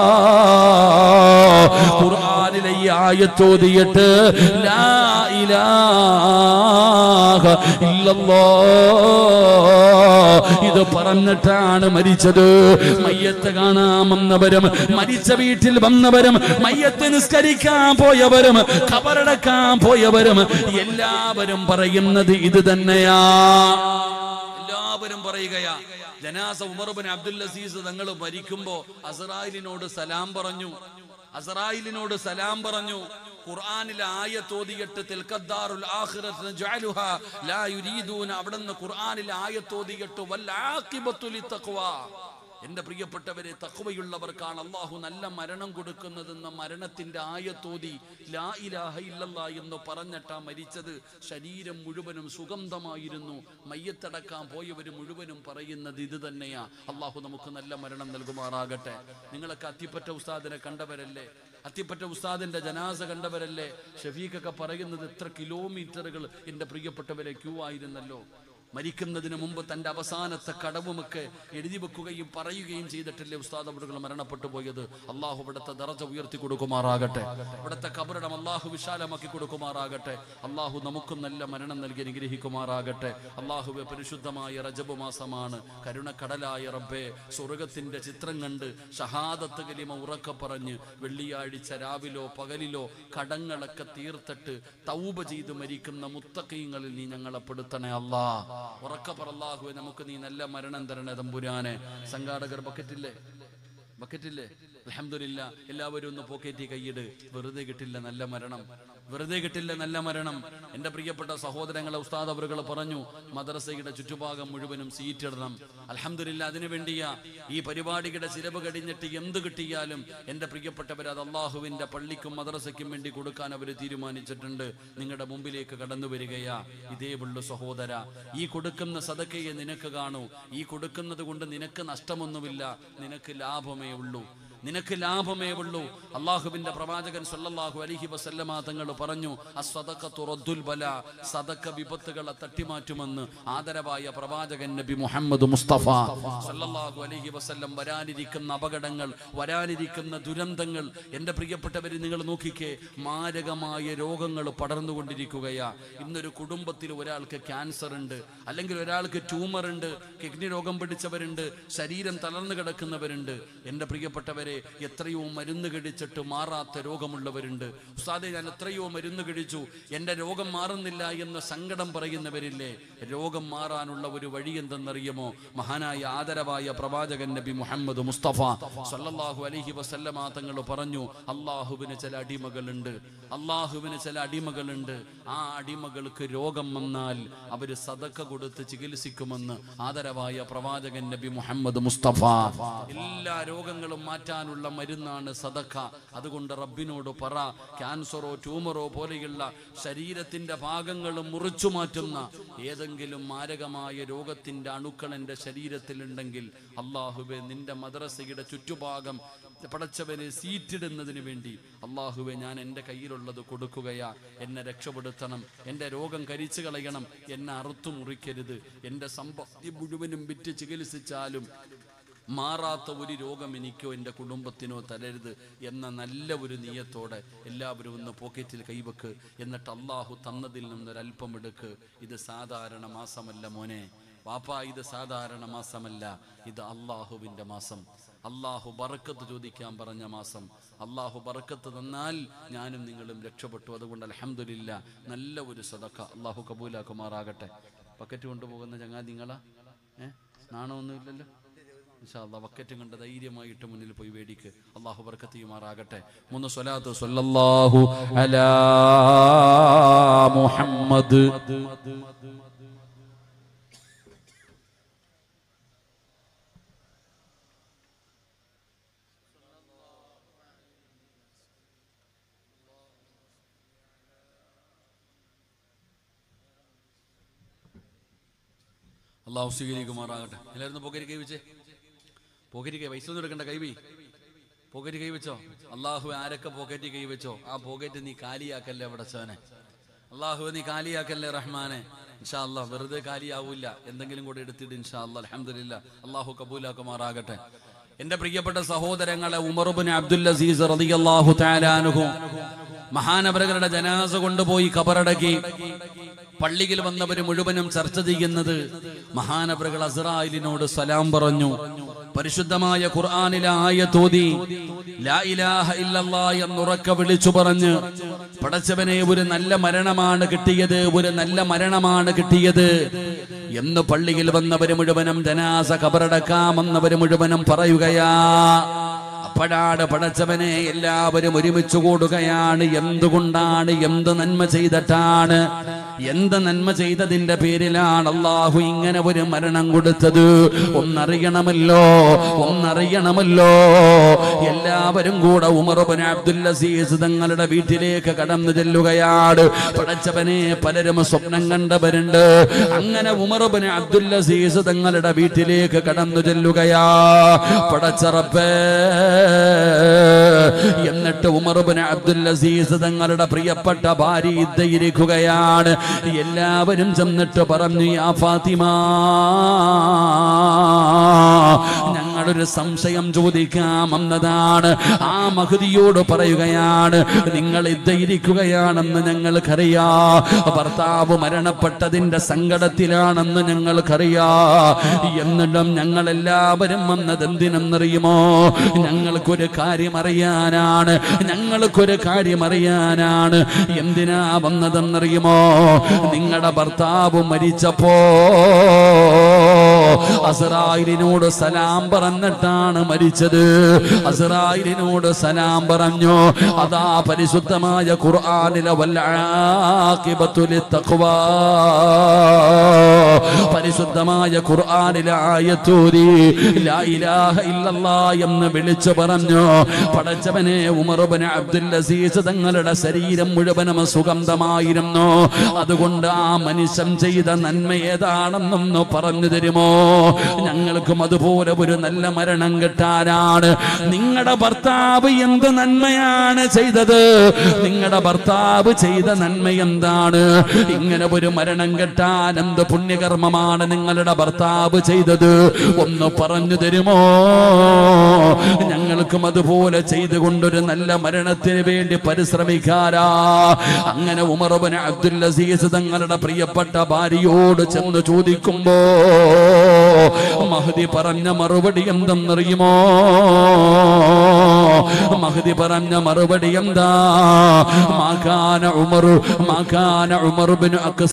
ഖുർആനിലെ ഈ ആയത്തോതിയിട്ട് ലാ ഇലാഹ ഇല്ലല്ലാഹ് ഇത് പറഞ്ഞിട്ടാണ് മരിച്ചത്. മയ്യത്ത് കാണാൻ വന്നവരും, മരിച്ച വീട്ടിൽ വന്നവരും, മയ്യത്ത് നിസ്കരിക്കാൻ പോയവരും, ഖബറടക്കാൻ പോയവരും എല്ലാവരും പറയുന്നത് ഇത് തന്നെയാ. എല്ലാവരും പറയുകയാ, ജനാസ ഉമർ ഇബ്നു അബ്ദുൽ അസീസ് തങ്ങൾ മരിക്കുമ്പോ അസ്റായീലിനോട് സലാം പറഞ്ഞു. അസ്റായീലിനോട് സലാം പറഞ്ഞു. ഖുർആനിലെ ആയത്ത് ഓതിയിട്ട് തിൽക്കദ്ദാറുൽ ആഖിറത നജഅലുഹാ ലാ യുരീദൂന. അവിടുന്ന് ഖുർആനിലെ ആയത്ത് ഓതിയിട്ട് വൽ ആഖിബതു ലിത്തഖ്വാ. എന്റെ പ്രിയപ്പെട്ടവരെ, തഖ്വയുള്ളവർക്കാണ് അല്ലാഹു നല്ല മരണം കൊടുക്കുന്നതെന്ന മരണത്തിന്റെ ആയത്തോതി ലാ ഇലാഹ ഇല്ലല്ലാഹ് എന്ന് പറഞ്ഞിട്ടാ മരിച്ചത്. ശരീരം മുഴുവനും സുഗന്ധമായിരുന്നു. മയ്യത്തടക്കാൻ പോയവർ മുഴുവനും പറയുന്നത് ഇത് തന്നെയാ. അല്ലാഹു നമുക്ക് നല്ല മരണം നൽകുമാറാകട്ടെ. നിങ്ങളൊക്കെ അത്തിപ്പറ്റ ഉസ്താദിനെ കണ്ടവരല്ലേ? അത്തിപ്പറ്റ ഉസ്താദിന്റെ ജനാസ കണ്ടവരല്ലേ? ഷഫീഖൊക്കെ പറയുന്നത് എത്ര കിലോമീറ്ററുകൾ എൻ്റെ പ്രിയപ്പെട്ടവരെ ക്യൂ ആയിരുന്നല്ലോ. മരിക്കുന്നതിന് മുമ്പ് തൻ്റെ അവസാനത്തെ കടവുമൊക്കെ എഴുതി വെക്കുകയും പറയുകയും ചെയ്തിട്ടല്ലേ ഉസ്താദ് അവിടുകൾ മരണപ്പെട്ടു പോയത്. അള്ളാഹു ഇവിടുത്തെ ദറജ ഉയർത്തി കൊടുക്കുമാറാകട്ടെ. ഇവിടുത്തെ ഖബറിടം അള്ളാഹു വിശാലമാക്കി കൊടുക്കുമാറാകട്ടെ. അള്ളാഹു നമുക്കും നല്ല മരണം നൽകി അനുഗ്രഹിക്കുമാറാകട്ടെ. അള്ളാഹുവെ, പരിശുദ്ധമായ റജബ് മാസമാണ്. കരുണക്കടലായ റബ്ബേ, സ്വർഗത്തിന്റെ ചിത്രം കണ്ട് ഷഹാദത്ത് കലിമ ഉറക്കെ പറഞ്ഞ് വെള്ളിയാഴ്ച രാവിലോ പകലിലോ കടങ്ങളൊക്കെ തീർത്തിട്ട് തൗബ ചെയ്ത് മരിക്കുന്ന മുത്തഖീങ്ങളിൽ നീ ഞങ്ങളെ പെടുത്തണേ അല്ലാ. ഉറക്കെ പറ അല്ലാഹുവേ, നമുക്ക് നീ നല്ല മരണം തരണേ തമ്പുരാനെ. സംഘാടകർ ബക്കറ്റില്ലേ? അൽഹംദുലില്ലാ, എല്ലാവരും ഒന്ന് പോക്കറ്റി കൈയിട്. വെറുതെ കിട്ടില്ല നല്ല മരണം, വെറുതെ കിട്ടില്ല നല്ല മരണം. എൻ്റെ പ്രിയപ്പെട്ട സഹോദരങ്ങളെ, ഉസ്താദ് അവറുകൾ പറഞ്ഞു, മദ്രസയുടെ ചുറ്റുഭാഗം മുഴുവനും സീറ്റിടണം. അൽഹംദുലില്ലാ, അതിനു വേണ്ടിയാ ഈ പരിപാടിയുടെ ചിലവ് കഴിഞ്ഞിട്ട് എന്ത് കിട്ടിയാലും എൻ്റെ പ്രിയപ്പെട്ടവർ അത് അള്ളാഹുവിൻ്റെ പള്ളിക്കും മദ്രസയ്ക്കും വേണ്ടി കൊടുക്കാൻ അവർ തീരുമാനിച്ചിട്ടുണ്ട്. നിങ്ങളുടെ മുമ്പിലേക്ക് കടന്നു വരികയാ. ഇതേ ഉള്ളു സഹോദര, ഈ കൊടുക്കുന്ന സദക്കയെ നിനക്ക് കാണൂ. ഈ കൊടുക്കുന്നത് കൊണ്ട് നിനക്ക് നഷ്ടമൊന്നുമില്ല, നിനക്ക് ലാഭമേ ഉള്ളൂ, നിനക്ക് ലാഭമേ ഉള്ളൂ. അള്ളാഹുവിന്റെ പ്രവാചകൻ സല്ലല്ലാഹു അലൈഹി വസല്ലമ തങ്ങൾ പറഞ്ഞു, അസ്സദഖത്തു റദ്ദുൽ ബലാ, സദഖ വിപത്തുകളെ തട്ടിമാറ്റുമെന്ന് ആദരവായ പ്രവാചകൻ നബി മുഹമ്മദ് മുസ്തഫ സല്ലല്ലാഹു അലൈഹി വസല്ലം. വരാനിരിക്കുന്ന അപകടങ്ങൾ, വരാനിരിക്കുന്ന ദുരന്തങ്ങൾ, എൻ്റെ പ്രിയപ്പെട്ടവരെ നിങ്ങൾ നോക്കിക്കേ, മാരകമായ രോഗങ്ങൾ പടർന്നുകൊണ്ടിരിക്കുകയാ. ഇന്നൊരു കുടുംബത്തിൽ ഒരാൾക്ക് ക്യാൻസർ ഉണ്ട്, അല്ലെങ്കിൽ ഒരാൾക്ക് ട്യൂമർ ഉണ്ട്, കിഡ്നി രോഗം പിടിച്ചവരുണ്ട്, ശരീരം തളർന്നു കിടക്കുന്നവരുണ്ട്. എൻ്റെ പ്രിയപ്പെട്ടവരെ, എത്രയോ മരുന്ന് കഴിച്ചിട്ട് മാറാത്ത രോഗമുള്ളവരുണ്ട്. ഉസ്താദേ, ഞാൻ എത്രയോ മരുന്ന് കഴിച്ചു, എൻ്റെ രോഗം മാറുന്നില്ല എന്ന് സങ്കടം പറയുന്നവരില്ലേ? രോഗം മാറാനുള്ള ഒരു വഴി എന്തെന്നറിയുമോ? മഹാനായ ആദരവായ പ്രവാചകൻ നബി മുഹമ്മദ് മുസ്തഫ സല്ലല്ലാഹു അലൈഹി വസല്ലമ തങ്ങൾ പറഞ്ഞു, അള്ളാഹുവിന് ചില അടിമകളുണ്ട്, അള്ളാഹുവിന് ചില അടിമകളുണ്ട്. ആ അടിമകൾക്ക് രോഗം വന്നാൽ അവർ സദഖ കൊടുത്ത് ചികിത്സിക്കുമെന്ന് ആദരവായ പ്രവാചകൻ നബി മുഹമ്മദ് മുസ്തഫ. എല്ലാ രോഗങ്ങളും മാറ്റാനുള്ള മരുന്നാണ് സദഖ. അതുകൊണ്ട് റബ്ബിനോട് പറ, ക്യാൻസറോ ട്യൂമറോ പോലെയുള്ള ശരീരത്തിന്റെ ഭാഗങ്ങൾ മുറിച്ചു മാറ്റുന്ന ഏതെങ്കിലും മാരകമായ രോഗത്തിന്റെ അണുക്കൾ എൻ്റെ ശരീരത്തിലുണ്ടെങ്കിൽ, അള്ളാഹുവെ നിന്റെ മദ്രസയുടെ ചുറ്റുഭാഗം പടച്ചവനെ സീറ്റിടുന്നതിന് വേണ്ടി അള്ളാഹുവെ ഞാൻ എൻ്റെ കയ്യിലുള്ളത് കൊടുക്കുകയാ. എന്നെ രക്ഷപ്പെടുത്തണം, എൻ്റെ രോഗം കരിച്ചു കളയണം, എന്നെ അറുത്തു മുറിക്കരുത്. എൻ്റെ സമ്പത്ത് മുഴുവനും വിറ്റ് ചികിത്സിച്ചാലും മാറാത്ത ഒരു രോഗം എനിക്കോ എൻ്റെ കുടുംബത്തിനോ തരരുത് എന്ന നല്ല ഒരു നിയത്തോടെ എല്ലാവരും ഒന്ന് പോക്കറ്റിൽ കൈവെക്ക്. എന്നിട്ട് അള്ളാഹു തന്നതിൽ നിന്നൊരൽപ്പം എടുക്ക്. ഇത് സാധാരണ മാസമല്ല മോനെ, വാപ്പാ, ഇത് സാധാരണ മാസമല്ല, ഇത് അള്ളാഹുവിൻ്റെ മാസം. അള്ളാഹു ബറക്കത്ത് ചോദിക്കാൻ പറഞ്ഞ മാസം. അള്ളാഹു ബറക്കത്ത് തന്നാൽ ഞാനും നിങ്ങളും രക്ഷപ്പെട്ടു. അതുകൊണ്ട് അൽഹംദുലില്ലാ, നല്ല ഒരു സദഖ അള്ളാഹു കബൂലാക്കുമാറാകട്ടെ. ബക്കറ്റ് കൊണ്ടുപോകുന്ന ചങ്ങാതി നിങ്ങളാ? നാണമൊന്നുമില്ലല്ലോ. ഇൻഷാ അല്ലാഹ് ബക്കറ്റും കണ്ട് ധൈര്യമായിട്ട് മുന്നിൽ പോയി വേടിക്ക്. അള്ളാഹു ബർക്കത്ത് ചെയ്യുമാറാകട്ടെ. 3 സ്വലാത്ത് സ്വല്ലല്ലാഹു അലാ മുഹമ്മദ്. അള്ളാഹു സ്വീകരിക്കുമാറാകട്ടെ. എല്ലാവരും പോക്കറ്റ് കൈവച്ചേ, പോക്കറ്റ് കൈ, പൈസ ഒന്നും എടുക്കണ്ട, കൈവി പോക്കറ്റ് കൈവച്ചോ. അള്ളാഹു ആരൊക്കെ പോക്കറ്റ് കൈവച്ചോ ആ പോക്കറ്റ് നീ കാലിയാക്കല്ലേ പടച്ചവനെ. അള്ളാഹു നീ കാലിയാക്കല്ലേ റഹ്മാനെ. ഇൻഷാ അല്ലാഹ് വെറുതെ കാലിയാവൂല, എന്തെങ്കിലും കൂടെ എടുത്തിട്ട് ഇൻഷാ അല്ലാഹ്. അൽഹംദുലില്ലാ, അള്ളാഹു കബൂലാക്കുമാറാകട്ടെ. എൻ്റെ പ്രിയപ്പെട്ട സഹോദരങ്ങളെ, ഉമർ ഇബ്നു അബ്ദുൽ അസീസ് റളിയല്ലാഹു തആല അൻഹു മഹാനവറുകളുടെ ജനാസ കൊണ്ടുപോയി ഖബറടക്കി. പള്ളിയിൽ വന്നവർ മുഴുവനും ചർച്ച ചെയ്യുന്നത് മഹാനവറുകൾ അസ്റായിലിനോട് സലാം പറഞ്ഞു. പരിശുദ്ധമായ ഖുർആനിലെ ആയത്ത് ഓതി ലാ ഇലാഹ ഇല്ലല്ലാഹ് എന്നുറക്കെ വിളിച്ചു പറഞ്ഞ്, പടച്ചവനെ ഒരു നല്ല മരണമാണ് കിട്ടിയത്, ഒരു നല്ല മരണമാണ് കിട്ടിയത് എന്ന് പള്ളിയിൽ വന്നവർ മുഴുവനും ജനാസ ഖബറടക്കാമെന്നവർ മുഴുവനും പറയുകയാ. അപ്പോഴാണ് പടച്ചവനെ എല്ലാവരും ഒരുമിച്ച് കൂടുകയാണ്. എന്തുകൊണ്ടാണ്? എന്ത് നന്മ ചെയ്തിട്ടാണ്? എന്ത് നന്മ ചെയ്തതിന്റെ പേരിലാണ് അള്ളാഹു ഇങ്ങനെ ഒരു മരണം കൊടുത്തത്? ഒന്നറിയണമല്ലോ, ഒന്നറിയണമല്ലോ. എല്ലാവരും കൂടെ ഉമർ ഇബ്നു അബ്ദുൽ അസീസ് തങ്ങളുടെ വീട്ടിലേക്ക് കടന്നു ചെല്ലുകയാണ്. പടച്ചവനെ പലരും സ്വപ്നം കണ്ടവരുണ്ട്. അങ്ങനെ ഉമർ ഇബ്നു അബ്ദുൽ അസീസ് തങ്ങളുടെ വീട്ടിലേക്ക് കടന്നു ചെല്ലുകയാ. പടച്ച റബ്ബേ, എന്നിട്ട് ഉമർ ഇബ്നു അബ്ദുൽ അസീസ് തങ്ങളുടെ പ്രിയപ്പെട്ട ഭാര്യ ഇരിക്കുകയാണ്. എല്ലാവരും ചെന്നിട്ട് പറഞ്ഞു, യാ ഫാത്തിമ, ഞങ്ങളൊരു സംശയം ചോദിക്കാമെന്നതാണ്. ആ മഹദിയോട് പറയുകയാണ്, നിങ്ങൾ ഇരിക്കുകയാണെന്ന് ഞങ്ങൾക്കറിയാ, ഭർത്താവ് മരണപ്പെട്ടതിന്റെ സങ്കടത്തിലാണെന്ന് ഞങ്ങൾക്കറിയാ. എന്നിട്ടും ഞങ്ങളെല്ലാവരും വന്നത് എന്തിനെന്നറിയുമോ? ഞങ്ങൾക്കൊരു കാര്യം അറിയാനാണ്, ഞങ്ങൾക്കൊരു കാര്യം അറിയാനാണ്. എന്തിനാ വന്നതെന്നറിയുമോ? നിങ്ങളുടെ ഭർത്താവ് മരിച്ചപ്പോ അസ്റായിലിനോട് സലാം പറഞ്ഞിട്ടാണ് മരിച്ചത്. അസ്റായിലിനോട് സലാം പറഞ്ഞു. അതാ പരിശുദ്ധമായ ഖുർആനിലെ വൽആഖിബത്തു ലിത്തഖ്വാ, പരിശുദ്ധമായ ഖുർആനിലെ ആയത്തൂരി ലാ ഇലാഹ ഇല്ലല്ലാഹ് എന്ന് വിളിച്ചു പറഞ്ഞു. പടച്ചവനെ, ഉമർ ഇബ്നു അബ്ദുൽ അസീസ് തങ്ങളുടെ ശരീരം മുഴുവനും സുഗന്ധമായിരുന്നു. അതുകൊണ്ട് ആ മനുഷ്യൻ ചെയ്ത നന്മ ഏതാണെന്നൊന്ന് പറഞ്ഞു തരുമോ? ഞങ്ങൾക്കും അതുപോലെ ഒരു നല്ല മരണം കിട്ടാനാണ്. നിങ്ങളുടെ ഭർത്താവ് എന്ത് നന്മയാണ് ചെയ്തത്? നിങ്ങളുടെ ഭർത്താവ് ചെയ്ത നന്മ എന്താണ്? ഇങ്ങനെ ഒരു മരണം കിട്ടാൻ എന്ത് പുണ്യകർമ്മമാണ് നിങ്ങളുടെ ഭർത്താവ് ചെയ്തത്? ഒന്ന് പറഞ്ഞു തരുമോ? ഞങ്ങൾക്കും അതുപോലെ ചെയ്തുകൊണ്ടൊരു നല്ല മരണത്തിന് വേണ്ടി പരിശ്രമിക്കാരാ. അങ്ങനെ ഉമർ ഇബ്നു അബ്ദുൽ അസീസ് തങ്ങളുടെ പ്രിയപ്പെട്ട ഭാര്യയോട് ചെന്ന് ചോദിക്കുമ്പോ മഹ്ദി പറഞ്ഞ മറുപടി എന്തെന്നറിയുമോ? മഹ്ദി പറഞ്ഞ മറുപടി എന്താ? മാകാന ഉമർ ഇബ്നു